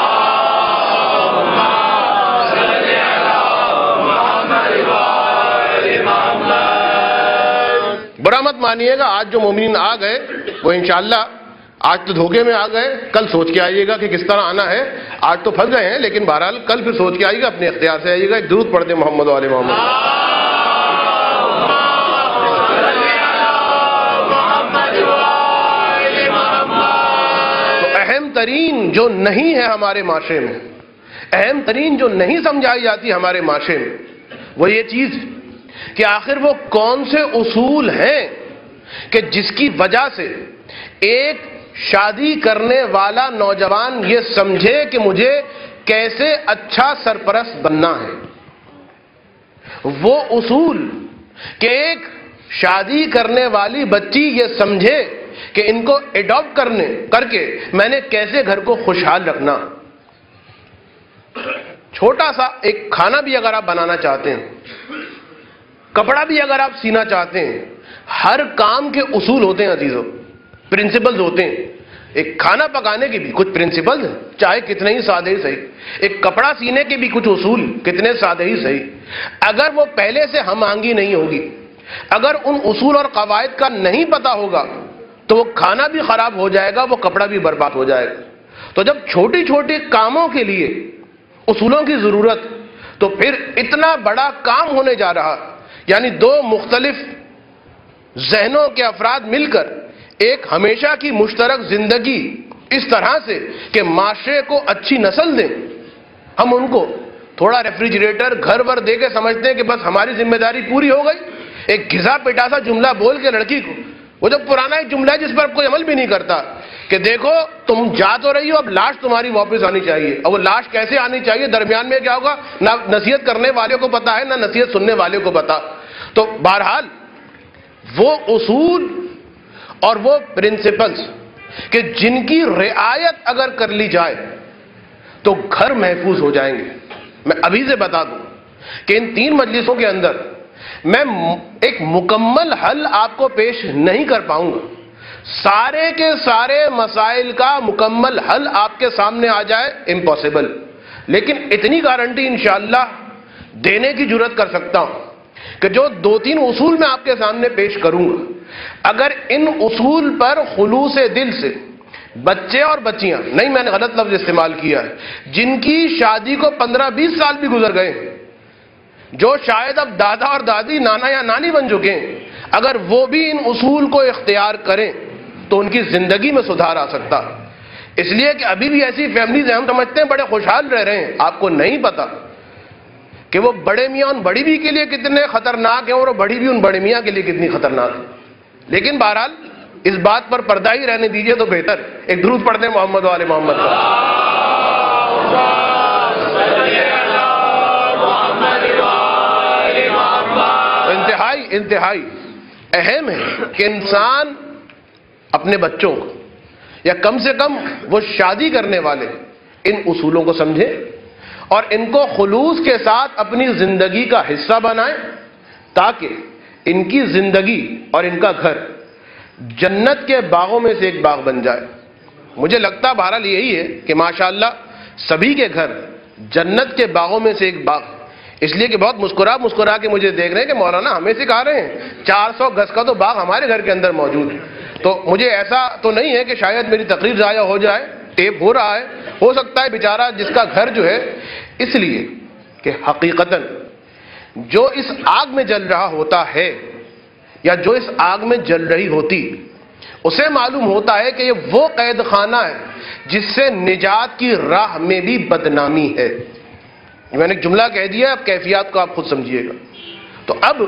[SPEAKER 1] برا مت مانیے گا، آج جو مومنین آ گئے وہ انشاءاللہ آج تو دھوکے میں آ گئے، کل سوچ کے آئیے گا کہ کس طرح آنا ہے۔ آج تو پھنس گئے ہیں لیکن بہرحال کل پھر سوچ کے آئیے گا، اپنے اختیار سے آئیے گا۔ ایک درود پڑھ دیں محمد و آل محمد۔ تو اہم ترین جو نہیں ہے ہمارے معاشرے میں، اہم ترین جو نہیں سمجھائی جاتی ہمارے معاشرے میں، وہ یہ چیز کہ آخر وہ کون سے اصول ہیں کہ جس کی وجہ سے ایک شادی کرنے والا نوجوان یہ سمجھے کہ مجھے کیسے اچھا سرپرست بننا ہے، وہ اصول کہ ایک شادی کرنے والی بچی یہ سمجھے کہ ان کو ایڈاپٹ کرنے کر کے میں نے کیسے گھر کو خوشحال رکھنا۔ چھوٹا سا ایک کھانا بھی اگر آپ بنانا چاہتے ہیں، کپڑا بھی اگر آپ سینا چاہتے ہیں، ہر کام کے اصول ہوتے ہیں عزیزوں، پرنسپلز ہوتے ہیں۔ ایک کھانا پکانے کے بھی کچھ پرنسپلز ہیں، چاہے کتنے ہی سادے ہی صحیح۔ ایک کپڑا سینے کے بھی کچھ اصول، کتنے سادے ہی صحیح۔ اگر وہ پہلے سے ہم آہنگی نہیں ہوگی، اگر ان اصول اور قواعد کا نہیں پتا ہوگا تو وہ کھانا بھی خراب ہو جائے گا، وہ کپڑا بھی برباد ہو جائے گا۔ تو جب چھوٹی چھوٹی کاموں کے لیے اصولوں کی ضرورت، تو پھر اتنا بڑا کام ہونے جا رہا، یعنی دو مختلف ذہنوں کے افراد مل کر ایک ہمیشہ کی مشترک زندگی اس طرح سے کہ معاشرے کو اچھی نسل دیں۔ ہم ان کو تھوڑا ریفریجریٹر گھر ور دے کے سمجھتے ہیں کہ بس ہماری ذمہ داری پوری ہو گئی۔ ایک گھسا پٹا سا جملہ بول کے لڑکی کو، وہ جب پرانا ایک جملہ ہے جس پر کوئی عمل بھی نہیں کرتا، کہ دیکھو تم جا تو رہی ہو، اب لاش تمہاری واپس آنی چاہیے۔ اور وہ لاش کیسے آنی چاہیے، درمیان میں کیا ہوگا، نہ نصیحت کرنے والے کو پتا ہے نہ نصیحت سننے والے کو پتا۔ تو بہرحال وہ اصول اور وہ پرنسپلز کہ جن کی رعایت اگر کر لی جائے تو گھر محفوظ ہو جائیں گے۔ میں ابھی سے بتا دوں کہ ان تین مجلسوں کے اندر میں ایک مکمل حل آپ کو پیش نہیں کر پاؤں گا، سارے کے سارے مسائل کا مکمل حل آپ کے سامنے آ جائے امپاسبل، لیکن اتنی گارنٹی انشاءاللہ دینے کی جرات کر سکتا ہوں کہ جو دو تین اصول میں آپ کے سامنے پیش کروں گا، اگر ان اصول پر خلوص دل سے بچے اور بچیاں، نہیں میں نے غلط لفظ استعمال کیا ہے، جن کی شادی کو پندرہ بیس سال بھی گزر گئے ہیں، جو شاید اب دادا اور دادی، نانا یا نانی بن چکے ہیں، اگر وہ بھی ان اصول کو اختیار کریں تو ان کی زندگی میں سدھار آ سکتا۔ اس لیے کہ ابھی بھی ایسی فیملیز ہیں، ہم سمجھتے ہیں بڑے خوشحال رہ رہے ہیں، آپ کو نہیں پتا کہ وہ بڑے میاں ان بڑی بیوی کے لیے کتنے خطرناک ہیں اور وہ بڑی بھی ان بڑے میاں کے لیے کتنی خطرناک ہے. لیکن بہرحال اس بات پر پردہ ہی رہنے دیجئے تو بہتر. ایک درود پڑھ دیں محمد و آل محمد کا. انتہائی انتہائی اہم ہے کہ انسان اپنے بچوں کو یا کم سے کم وہ شادی کرنے والے ان اصولوں کو سمجھے اور ان کو خلوص کے ساتھ اپنی زندگی کا حصہ بنائیں تاکہ ان کی زندگی اور ان کا گھر جنت کے باغوں میں سے ایک باغ بن جائے. مجھے لگتا بہرحال یہی ہے کہ ماشاءاللہ سبھی کے گھر جنت کے باغوں میں سے ایک باغ, اس لیے کہ بہت مسکرا مسکرا کے مجھے دیکھ رہے ہیں کہ مولانا ہمیں سکھا رہے ہیں چار سو گز کا تو باغ ہمارے گھر کے اندر موجود ہے. تو مجھے ایسا تو نہیں ہے کہ شاید میری تقریر ضائع ہو جائے, ٹیپ ہو رہا ہے, ہو سکتا ہے بیچارہ جس کا گھر جو ہے, اس لیے کہ حقیقتاً جو اس آگ میں جل رہا ہوتا ہے یا جو اس آگ میں جل رہی ہوتی اسے معلوم ہوتا ہے کہ یہ وہ قید خانہ ہے جس سے نجات کی راہ میں بھی بدنامی ہے. میں نے ایک جملہ کہہ دیا, اب کیفیات کو آپ خود سمجھیے گا. تو اب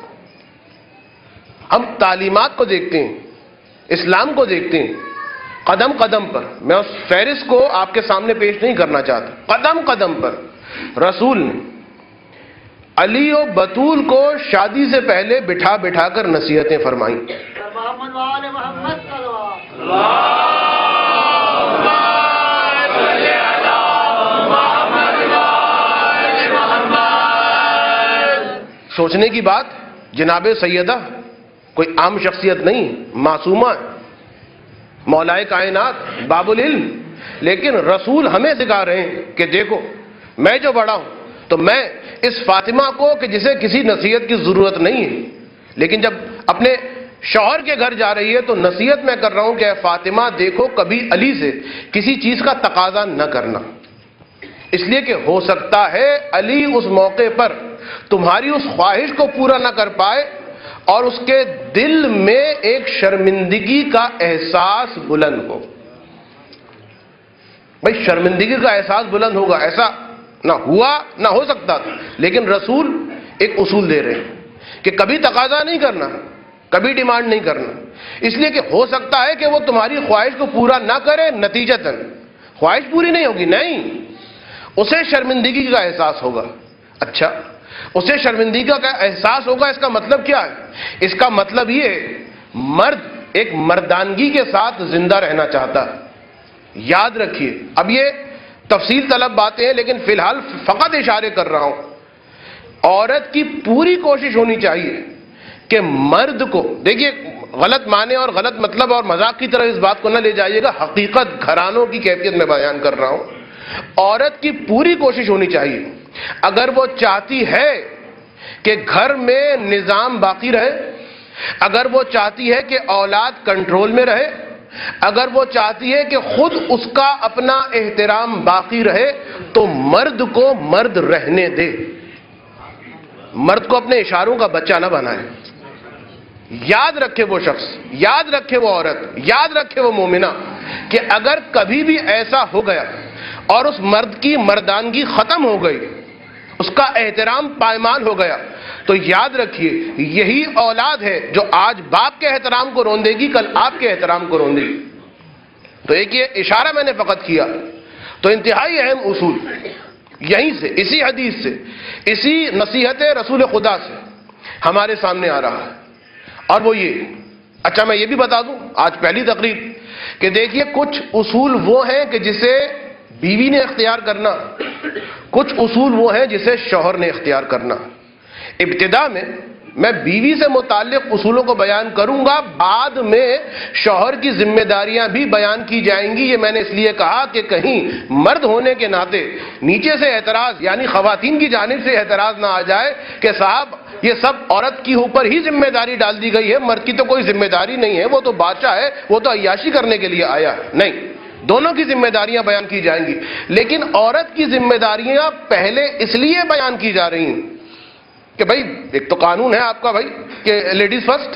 [SPEAKER 1] ہم تعلیمات کو دیکھتے ہیں, اسلام کو دیکھتے ہیں قدم قدم پر. میں اس فہرست کو آپ کے سامنے پیش نہیں کرنا چاہتا. قدم قدم پر رسول نے علی و بطول کو شادی سے پہلے بٹھا بٹھا کر نصیحتیں فرمائیں. سوچنے کی بات, جناب سیدہ کوئی عام شخصیت نہیں, معصومہ, مولائے کائنات, باب العلم, لیکن رسول ہمیں سکھا رہے ہیں کہ دیکھو میں جو بڑا ہوں تو میں اس فاطمہ کو کہ جسے کسی نصیحت کی ضرورت نہیں ہے, لیکن جب اپنے شوہر کے گھر جا رہی ہے تو نصیحت میں کر رہا ہوں کہ اے فاطمہ دیکھو کبھی علی سے کسی چیز کا تقاضا نہ کرنا, اس لیے کہ ہو سکتا ہے علی اس موقع پر تمہاری اس خواہش کو پورا نہ کر پائے اور اس کے دل میں ایک شرمندگی کا احساس بلند ہو. بھائی شرمندگی کا احساس بلند ہوگا, ایسا نہ ہوا نہ ہو سکتا تھا, لیکن رسول ایک اصول دے رہے ہیں کہ کبھی تقاضا نہیں کرنا, کبھی ڈیمانڈ نہیں کرنا, اس لیے کہ ہو سکتا ہے کہ وہ تمہاری خواہش کو پورا نہ کرے, نتیجتاً خواہش پوری نہیں ہوگی, نہیں, اسے شرمندگی کا احساس ہوگا. اچھا, اسے شرمندگی کا احساس ہوگا, اس کا مطلب کیا ہے؟ اس کا مطلب یہ مرد ایک مردانگی کے ساتھ زندہ رہنا چاہتا ہے. یاد رکھیے, اب یہ تفصیل طلب باتیں ہیں لیکن فی الحال فقط اشارے کر رہا ہوں. عورت کی پوری کوشش ہونی چاہیے کہ مرد کو, دیکھیے غلط معنی اور غلط مطلب اور مذاق کی طرح اس بات کو نہ لے جائیے گا, حقیقت گھرانوں کی کیفیت میں بیان کر رہا ہوں. عورت کی پوری کوشش ہونی چاہیے اگر وہ چاہتی ہے کہ گھر میں نظام باقی رہے, اگر وہ چاہتی ہے کہ اولاد کنٹرول میں رہے, اگر وہ چاہتی ہے کہ خود اس کا اپنا احترام باقی رہے, تو مرد کو مرد رہنے دے, مرد کو اپنے اشاروں کا بچہ نہ بنائے. یاد رکھے وہ شخص, یاد رکھے وہ عورت, یاد رکھے وہ مومنہ کہ اگر کبھی بھی ایسا ہو گیا اور اس مرد کی مردانگی ختم ہو گئی, اس کا احترام پائمال ہو گیا, تو یاد رکھیے یہی اولاد ہے جو آج باپ کے احترام کو روندے گی, کل آپ کے احترام کو روندے گی. تو ایک یہ اشارہ میں نے فقط کیا. تو انتہائی اہم اصول یہیں سے, اسی حدیث سے, اسی نصیحت رسول خدا سے ہمارے سامنے آ رہا ہے, اور وہ یہ. اچھا میں یہ بھی بتا دوں آج پہلی تقریر کہ دیکھیے کچھ اصول وہ ہیں کہ جسے بیوی نے اختیار کرنا, کچھ اصول وہ ہیں جسے شوہر نے اختیار کرنا. ابتدا میں میں بیوی سے متعلق اصولوں کو بیان کروں گا, بعد میں شوہر کی ذمہ داریاں بھی بیان کی جائیں گی. یہ میں نے اس لیے کہا کہ کہیں مرد ہونے کے ناطے نیچے سے اعتراض یعنی خواتین کی جانب سے اعتراض نہ آ جائے کہ صاحب یہ سب عورت کی اوپر ہی ذمہ داری ڈال دی گئی ہے, مرد کی تو کوئی ذمہ داری نہیں ہے, وہ تو بادشاہ ہے, وہ تو عیاشی کرنے کے لیے آیا ہے. نہیں, دونوں کی ذمہ داریاں بیان کی جائیں گی, لیکن عورت کی ذمہ داریاں پہلے اس لیے بیان کی جا رہی ہیں کہ بھائی ایک تو قانون ہے آپ کا بھائی کہ لیڈیز فرسٹ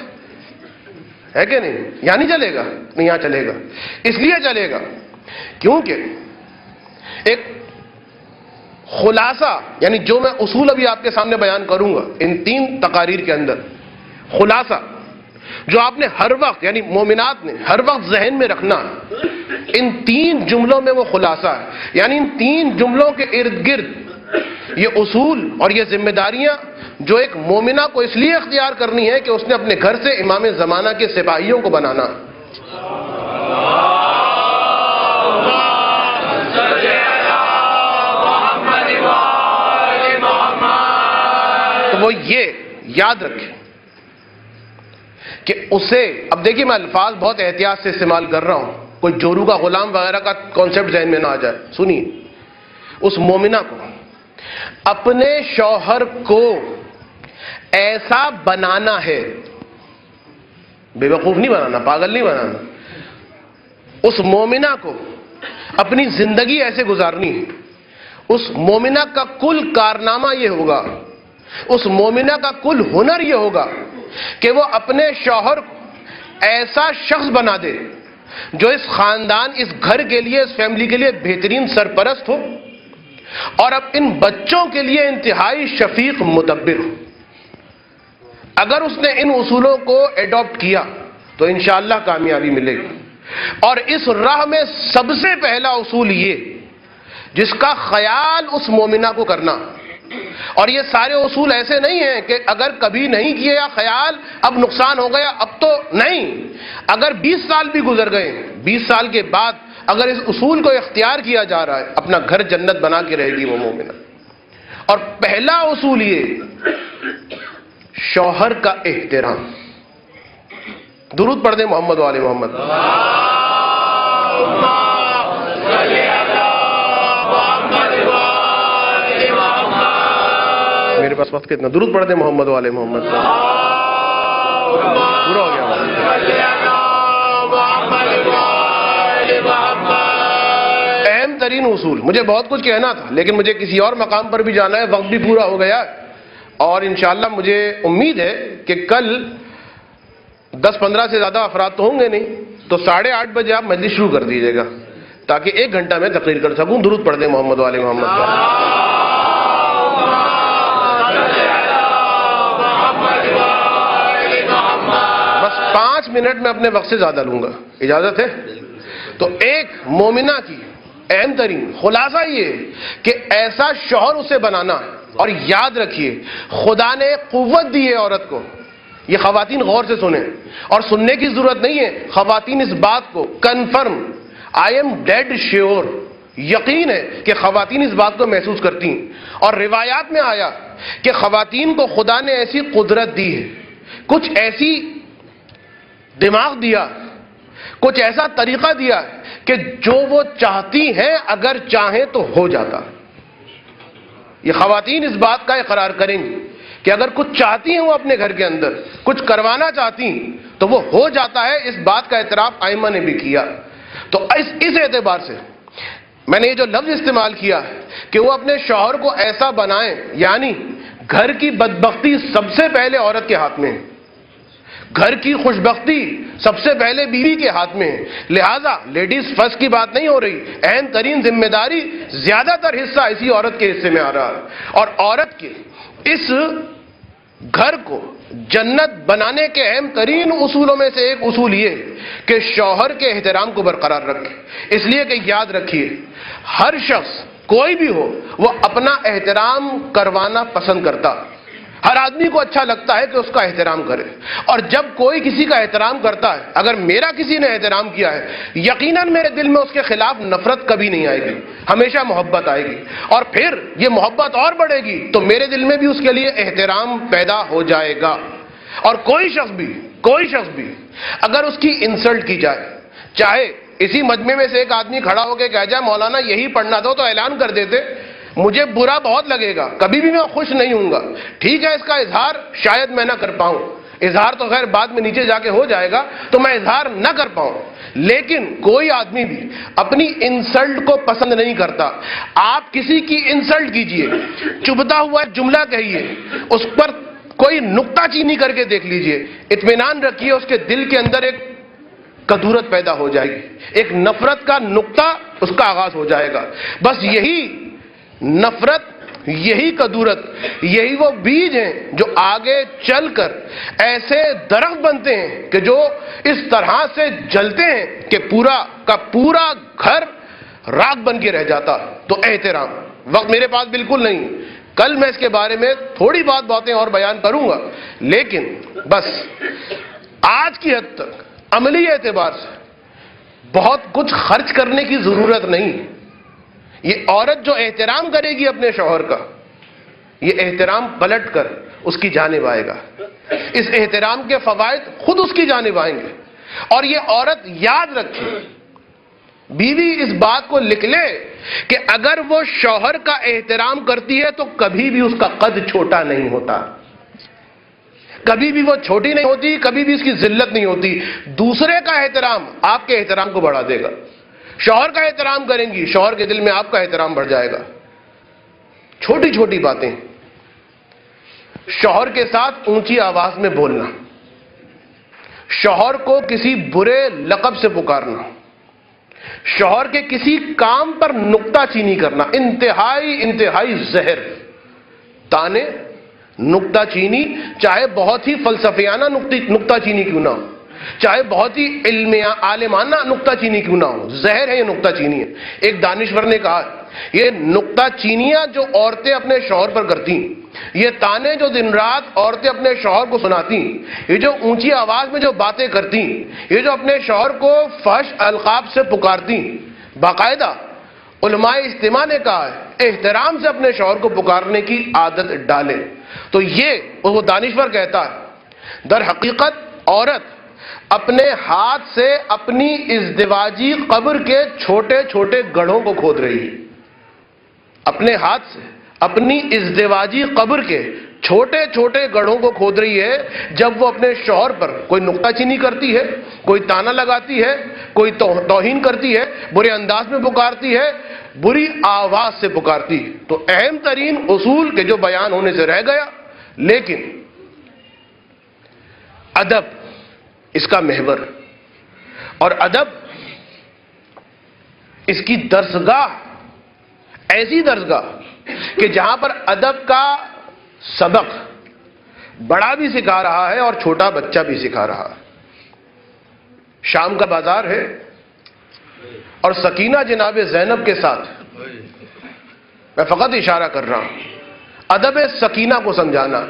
[SPEAKER 1] ہے کہ نہیں, یہاں نہیں چلے گا, نہیں یہاں چلے گا. اس لیے چلے گا کیونکہ ایک خلاصہ یعنی جو میں اصول ابھی آپ کے سامنے بیان کروں گا ان تین تقاریر کے اندر، خلاصہ جو آپ نے ہر وقت یعنی مومنات نے ہر وقت ذہن میں رکھنا، ان تین جملوں میں وہ خلاصہ ہے، یعنی ان تین جملوں کے ارد گرد یہ اصول اور یہ ذمہ داریاں جو ایک مومنہ کو اس لیے اختیار کرنی ہے کہ اس نے اپنے گھر سے امام زمانہ کے سپاہیوں کو بنانا۔ تو وہ یہ یاد رکھیں کہ اسے، اب دیکھیے میں الفاظ بہت احتیاط سے استعمال کر رہا ہوں، کوئی جورو کا غلام وغیرہ کا کانسیپٹ ذہن میں نہ آ جائے۔ سنیے، اس مومنہ کو اپنے شوہر کو ایسا بنانا ہے، بے وقوف نہیں بنانا، پاگل نہیں بنانا، اس مومنہ کو اپنی زندگی ایسے گزارنی ہے، اس مومنہ کا کل کارنامہ یہ ہوگا، اس مومنہ کا کل ہنر یہ ہوگا کہ وہ اپنے شوہر کو ایسا شخص بنا دے جو اس خاندان، اس گھر کے لیے، اس فیملی کے لیے بہترین سرپرست ہو، اور اب ان بچوں کے لیے انتہائی شفیق مدبر ہو۔ اگر اس نے ان اصولوں کو ایڈاپٹ کیا تو انشاءاللہ کامیابی ملے گی۔ اور اس راہ میں سب سے پہلا اصول یہ جس کا خیال اس مومنہ کو کرنا، اور یہ سارے اصول ایسے نہیں ہیں کہ اگر کبھی نہیں کیے یا خیال اب نقصان ہو گیا اب تو نہیں، اگر بیس سال بھی گزر گئے، بیس سال کے بعد اگر اس اصول کو اختیار کیا جا رہا ہے، اپنا گھر جنت بنا کے رہے گی وہ مومنہ۔ اور پہلا اصول یہ، شوہر کا احترام۔ درود پڑھ دیں محمد و آل محمد۔ میرے پاس وقت کتنا، درود پڑھ دیں محمد و آل محمد۔ پورا ہو گیا۔ اہم ترین اصول، مجھے بہت کچھ کہنا تھا لیکن مجھے کسی اور مقام پر بھی جانا ہے، وقت بھی پورا ہو گیا، اور انشاءاللہ مجھے امید ہے کہ کل دس پندرہ سے زیادہ افراد تو ہوں گے نہیں، تو ساڑھے آٹھ بجے آپ مجلس شروع کر دیجیے گا تاکہ ایک گھنٹہ میں تقریر کر سکوں۔ درود پڑھ دیں محمد و آل محمد۔ بس پانچ منٹ میں اپنے وقت سے زیادہ لوں گا، اجازت ہے؟ تو ایک مومنہ کی اہم ترین خلاصہ یہ کہ ایسا شوہر اسے بنانا ہے، اور یاد رکھیے خدا نے قوت دی ہے عورت کو، یہ خواتین غور سے سنیں، اور سننے کی ضرورت نہیں ہے، خواتین اس بات کو confirm, I am dead sure, یقین ہے کہ خواتین اس بات کو محسوس کرتی ہیں، اور روایات میں آیا کہ خواتین کو خدا نے ایسی قدرت دی ہے، کچھ ایسی دماغ دیا، کچھ ایسا طریقہ دیا کہ جو وہ چاہتی ہیں اگر چاہیں تو ہو جاتا۔ یہ خواتین اس بات کا اقرار کریں گی کہ اگر کچھ چاہتی ہیں وہ اپنے گھر کے اندر، کچھ کروانا چاہتی ہیں تو وہ ہو جاتا ہے، اس بات کا اعتراف ائمہ نے بھی کیا۔ تو اس اس اعتبار سے میں نے یہ جو لفظ استعمال کیا ہے کہ وہ اپنے شوہر کو ایسا بنائیں، یعنی گھر کی بدبختی سب سے پہلے عورت کے ہاتھ میں ہے، گھر کی خوشبختی سب سے پہلے بیوی کے ہاتھ میں ہے، لہذا لیڈیز فرسٹ کی بات نہیں ہو رہی، اہم ترین ذمہ داری، زیادہ تر حصہ اسی عورت کے حصے میں آ رہا ہے، اور عورت کے اس گھر کو جنت بنانے کے اہم ترین اصولوں میں سے ایک اصول یہ کہ شوہر کے احترام کو برقرار رکھے، اس لیے کہ یاد رکھیے ہر شخص کوئی بھی ہو وہ اپنا احترام کروانا پسند کرتا، ہر آدمی کو اچھا لگتا ہے کہ اس کا احترام کرے، اور جب کوئی کسی کا احترام کرتا ہے، اگر میرا کسی نے احترام کیا ہے یقیناً میرے دل میں اس کے خلاف نفرت کبھی نہیں آئے گی، ہمیشہ محبت آئے گی، اور پھر یہ محبت اور بڑھے گی تو میرے دل میں بھی اس کے لیے احترام پیدا ہو جائے گا۔ اور کوئی شخص بھی کوئی شخص بھی اگر اس کی انسلٹ کی جائے، چاہے اسی مجمع میں سے ایک آدمی کھڑا ہو کے کہہ جائے مولانا یہی پڑھنا تھا تو اعلان کر دیتے، مجھے برا بہت لگے گا، کبھی بھی میں خوش نہیں ہوں گا، ٹھیک ہے اس کا اظہار شاید میں نہ کر پاؤں، اظہار تو خیر بعد میں نیچے جا کے ہو جائے گا تو میں اظہار نہ کر پاؤں، لیکن کوئی آدمی بھی اپنی انسلٹ کو پسند نہیں کرتا۔ آپ کسی کی انسلٹ کیجئے، چبھتا ہوا جملہ کہیے، اس پر کوئی نکتہ چینی کر کے دیکھ لیجئے، اطمینان رکھیے اس کے دل کے اندر ایک کدورت پیدا ہو جائے گی، ایک نفرت کا نقطہ اس کا آغاز ہو جائے گا۔ بس یہی نفرت، یہی کدورت، یہی وہ بیج ہیں جو آگے چل کر ایسے درخت بنتے ہیں کہ جو اس طرح سے جلتے ہیں کہ پورا کا پورا گھر راکھ بن کے رہ جاتا۔ تو احترام، وقت میرے پاس بالکل نہیں، کل میں اس کے بارے میں تھوڑی بات باتیں اور بیان کروں گا، لیکن بس آج کی حد تک عملی اعتبار سے بہت کچھ خرچ کرنے کی ضرورت نہیں۔ یہ عورت جو احترام کرے گی اپنے شوہر کا، یہ احترام پلٹ کر اس کی جانب آئے گا، اس احترام کے فوائد خود اس کی جانب آئیں گے۔ اور یہ عورت یاد رکھے، بیوی اس بات کو لکھ لے کہ اگر وہ شوہر کا احترام کرتی ہے تو کبھی بھی اس کا قد چھوٹا نہیں ہوتا، کبھی بھی وہ چھوٹی نہیں ہوتی، کبھی بھی اس کی ذلت نہیں ہوتی۔ دوسرے کا احترام آپ کے احترام کو بڑھا دے گا۔ شوہر کا احترام کریں گی، شوہر کے دل میں آپ کا احترام بڑھ جائے گا۔ چھوٹی چھوٹی باتیں، شوہر کے ساتھ اونچی آواز میں بولنا، شوہر کو کسی برے لقب سے پکارنا، شوہر کے کسی کام پر نکتہ چینی کرنا، انتہائی انتہائی زہر۔ تانے، نکتہ چینی، چاہے بہت ہی فلسفیانہ نکتہ چینی کیوں نہ ہو، چاہے بہت ہی علمیہ عالمانہ نکتہ چینی کیوں نہ ہو، زہر ہے یہ نکتہ چینی ہے۔ ایک دانشور نے کہا یہ نکتہ چینیاں جو عورتیں اپنے شوہر پر کرتی، یہ تانے جو دن رات عورتیں اپنے شوہر کو سناتی، یہ جو اونچی آواز میں جو باتیں کرتی، یہ جو اپنے شوہر کو فحش القاب سے پکارتی، باقاعدہ علماء اجتماع نے کہا ہے احترام سے اپنے شوہر کو پکارنے کی عادت ڈالیں۔ تو یہ وہ دانشور کہتا ہے در حقیقت عورت اپنے ہاتھ سے اپنی ازدواجی قبر کے چھوٹے چھوٹے گڑھوں کو کھود رہی ہے، اپنے ہاتھ سے اپنی ازدواجی قبر کے چھوٹے چھوٹے گڑھوں کو کھود رہی ہے جب وہ اپنے شوہر پر کوئی نکتہ چینی کرتی ہے، کوئی تانا لگاتی ہے، کوئی توہین کرتی ہے، برے انداز میں پکارتی ہے، بری آواز سے پکارتی ہے۔ تو اہم ترین اصول کے جو بیان ہونے سے رہ گیا، لیکن ادب اس کا محور، اور ادب اس کی درسگاہ، ایسی درسگاہ کہ جہاں پر ادب کا سبق بڑا بھی سکھا رہا ہے اور چھوٹا بچہ بھی سکھا رہا ہے۔ شام کا بازار ہے اور سکینہ جناب زینب کے ساتھ، میں فقط اشارہ کر رہا ہوں، ادب سکینہ کو سمجھانا،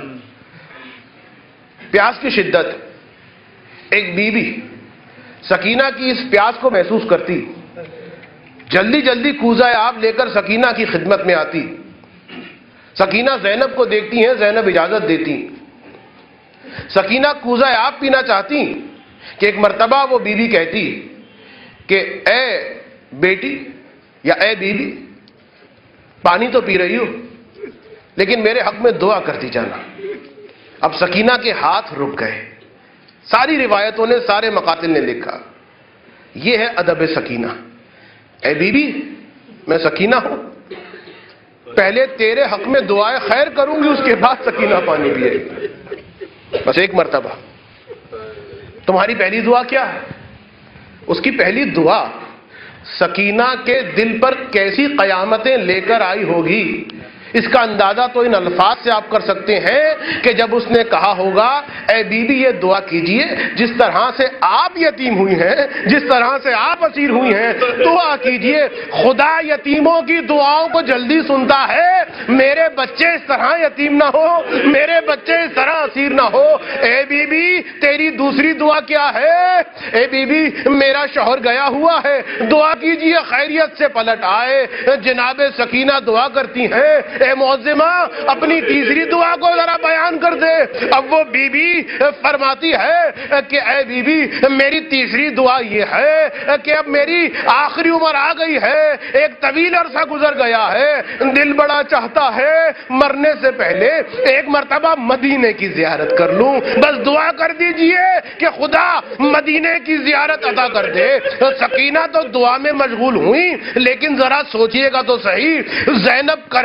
[SPEAKER 1] پیاس کی شدت، ایک بیوی سکینہ کی اس پیاس کو محسوس کرتی، جلدی جلدی کوزہ آب لے کر سکینہ کی خدمت میں آتی، سکینہ زینب کو دیکھتی ہیں، زینب اجازت دیتی، سکینہ کوزہ آب پینا چاہتی کہ ایک مرتبہ وہ بیوی کہتی کہ اے بیٹی یا اے بیوی پانی تو پی رہی ہو لیکن میرے حق میں دعا کرتی جانا۔ اب سکینہ کے ہاتھ رک گئے، ساری روایتوں نے، سارے مقاتل نے لکھا یہ ہے ادب سکینہ۔ اے بیوی میں سکینہ ہوں، پہلے تیرے حق میں دعائے خیر کروں گی، اس کے بعد سکینہ پانی پیے گی۔ بس ایک مرتبہ تمہاری پہلی دعا کیا ہے؟ اس کی پہلی دعا سکینہ کے دل پر کیسی قیامتیں لے کر آئی ہوگی، اس کا اندازہ تو ان الفاظ سے آپ کر سکتے ہیں کہ جب اس نے کہا ہوگا اے بیوی یہ دعا کیجئے، جس طرح سے آپ یتیم ہوئی ہیں، جس طرح سے آپ اسیر ہوئی ہیں، دعا کیجئے خدا یتیموں کی دعاؤں کو جلدی سنتا ہے، میرے بچے اس طرح یتیم نہ ہو، میرے بچے اس طرح اسیر نہ ہو۔ اے بیوی تیری دوسری دعا کیا ہے؟ اے بیوی میرا شوہر گیا ہوا ہے، دعا کیجئے خیریت سے پلٹ آئے۔ جناب سکینہ دعا کرتی ہیں، اے معظمہ اپنی تیسری دعا کو ذرا بیان کر دے۔ اب وہ بی بی فرماتی ہے کہ اے بی بی میری تیسری دعا یہ ہے کہ اب میری آخری عمر آ گئی ہے، ایک طویل عرصہ گزر گیا ہے، دل بڑا چاہتا ہے مرنے سے پہلے ایک مرتبہ مدینے کی زیارت کر لوں، بس دعا کر دیجئے کہ خدا مدینے کی زیارت عطا کر دے۔ سکینہ تو دعا میں مشغول ہوئی، لیکن ذرا سوچئے گا تو صحیح، زینب کربلا سے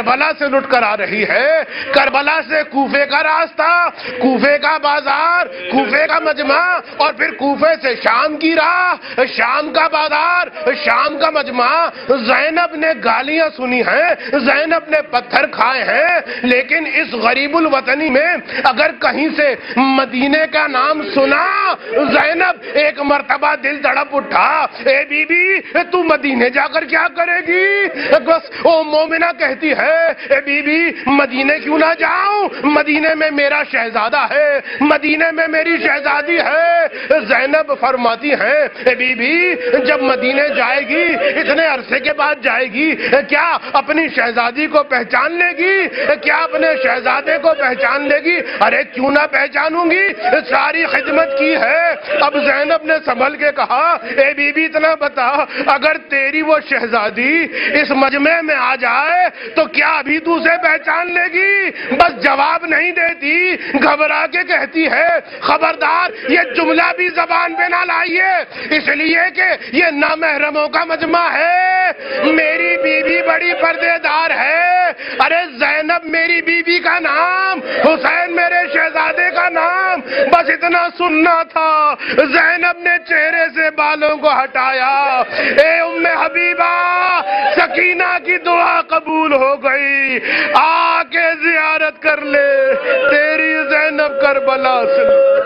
[SPEAKER 1] لٹ کر آ رہی ہے، کربلا سے کوفے کا راستہ، کوفے کا بازار، کوفے کا مجمع، اور پھر کوفے سے شام کی راہ، شام کا بازار، شام کا مجمع۔ زینب نے گالیاں سنی ہیں، زینب نے پتھر کھائے ہیں، لیکن اس غریب الوطنی میں اگر کہیں سے مدینے کا نام سنا، زینب ایک مرتبہ دل تڑپ اٹھا، اے بی بی تو مدینے جا کر کیا کرے گی؟ بس او مومنہ کہتی ہے، اے بی بی مدینے کیوں نہ جاؤں، مدینے میں میرا شہزادہ ہے، مدینے میں میری شہزادی ہے۔ زینب فرماتی ہیں، اے بی بی جب مدینے جائے گی، اتنے عرصے کے بعد جائے گی، کیا اپنی شہزادی کو پہچان لے گی؟ کیا اپنے شہزادے کو پہچان لے گی؟ ارے کیوں نہ پہچانوں گی، ساری خدمت کی ہے۔ اب زینب نے سنبھل کے کہا، اے بی بی اتنا بتا، اگر تیری وہ شہزادی اس مجمع میں آ جائے تو کیا ابھی تو اسے پہچان لے گی؟ بس جواب نہیں دیتی، گھبرا کے کہتی ہے، خبردار یہ جملہ بھی زبان پہ نہ لائیے، اس لیے کہ یہ نامحرموں کا مجمع ہے، میری بیوی بڑی پردے دار ہے۔ ارے زینب میری بیوی کا نام، حسین میرے شہزادے کا نام، بس اتنا سننا تھا۔ زینب نے چہرے سے بالوں کو ہٹایا، اے ام حبیبہ سکینہ کی دعا قبول ہو گئی، آ کے زیارت کر لے تیری زینب کربلا سے۔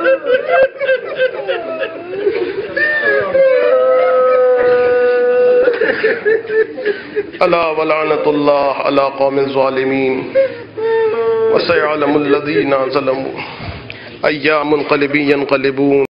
[SPEAKER 1] الا ولعنت اللہ علی قوم الظالمین وسيعلم الذين ظلموا أيام منقلبين ينقلبون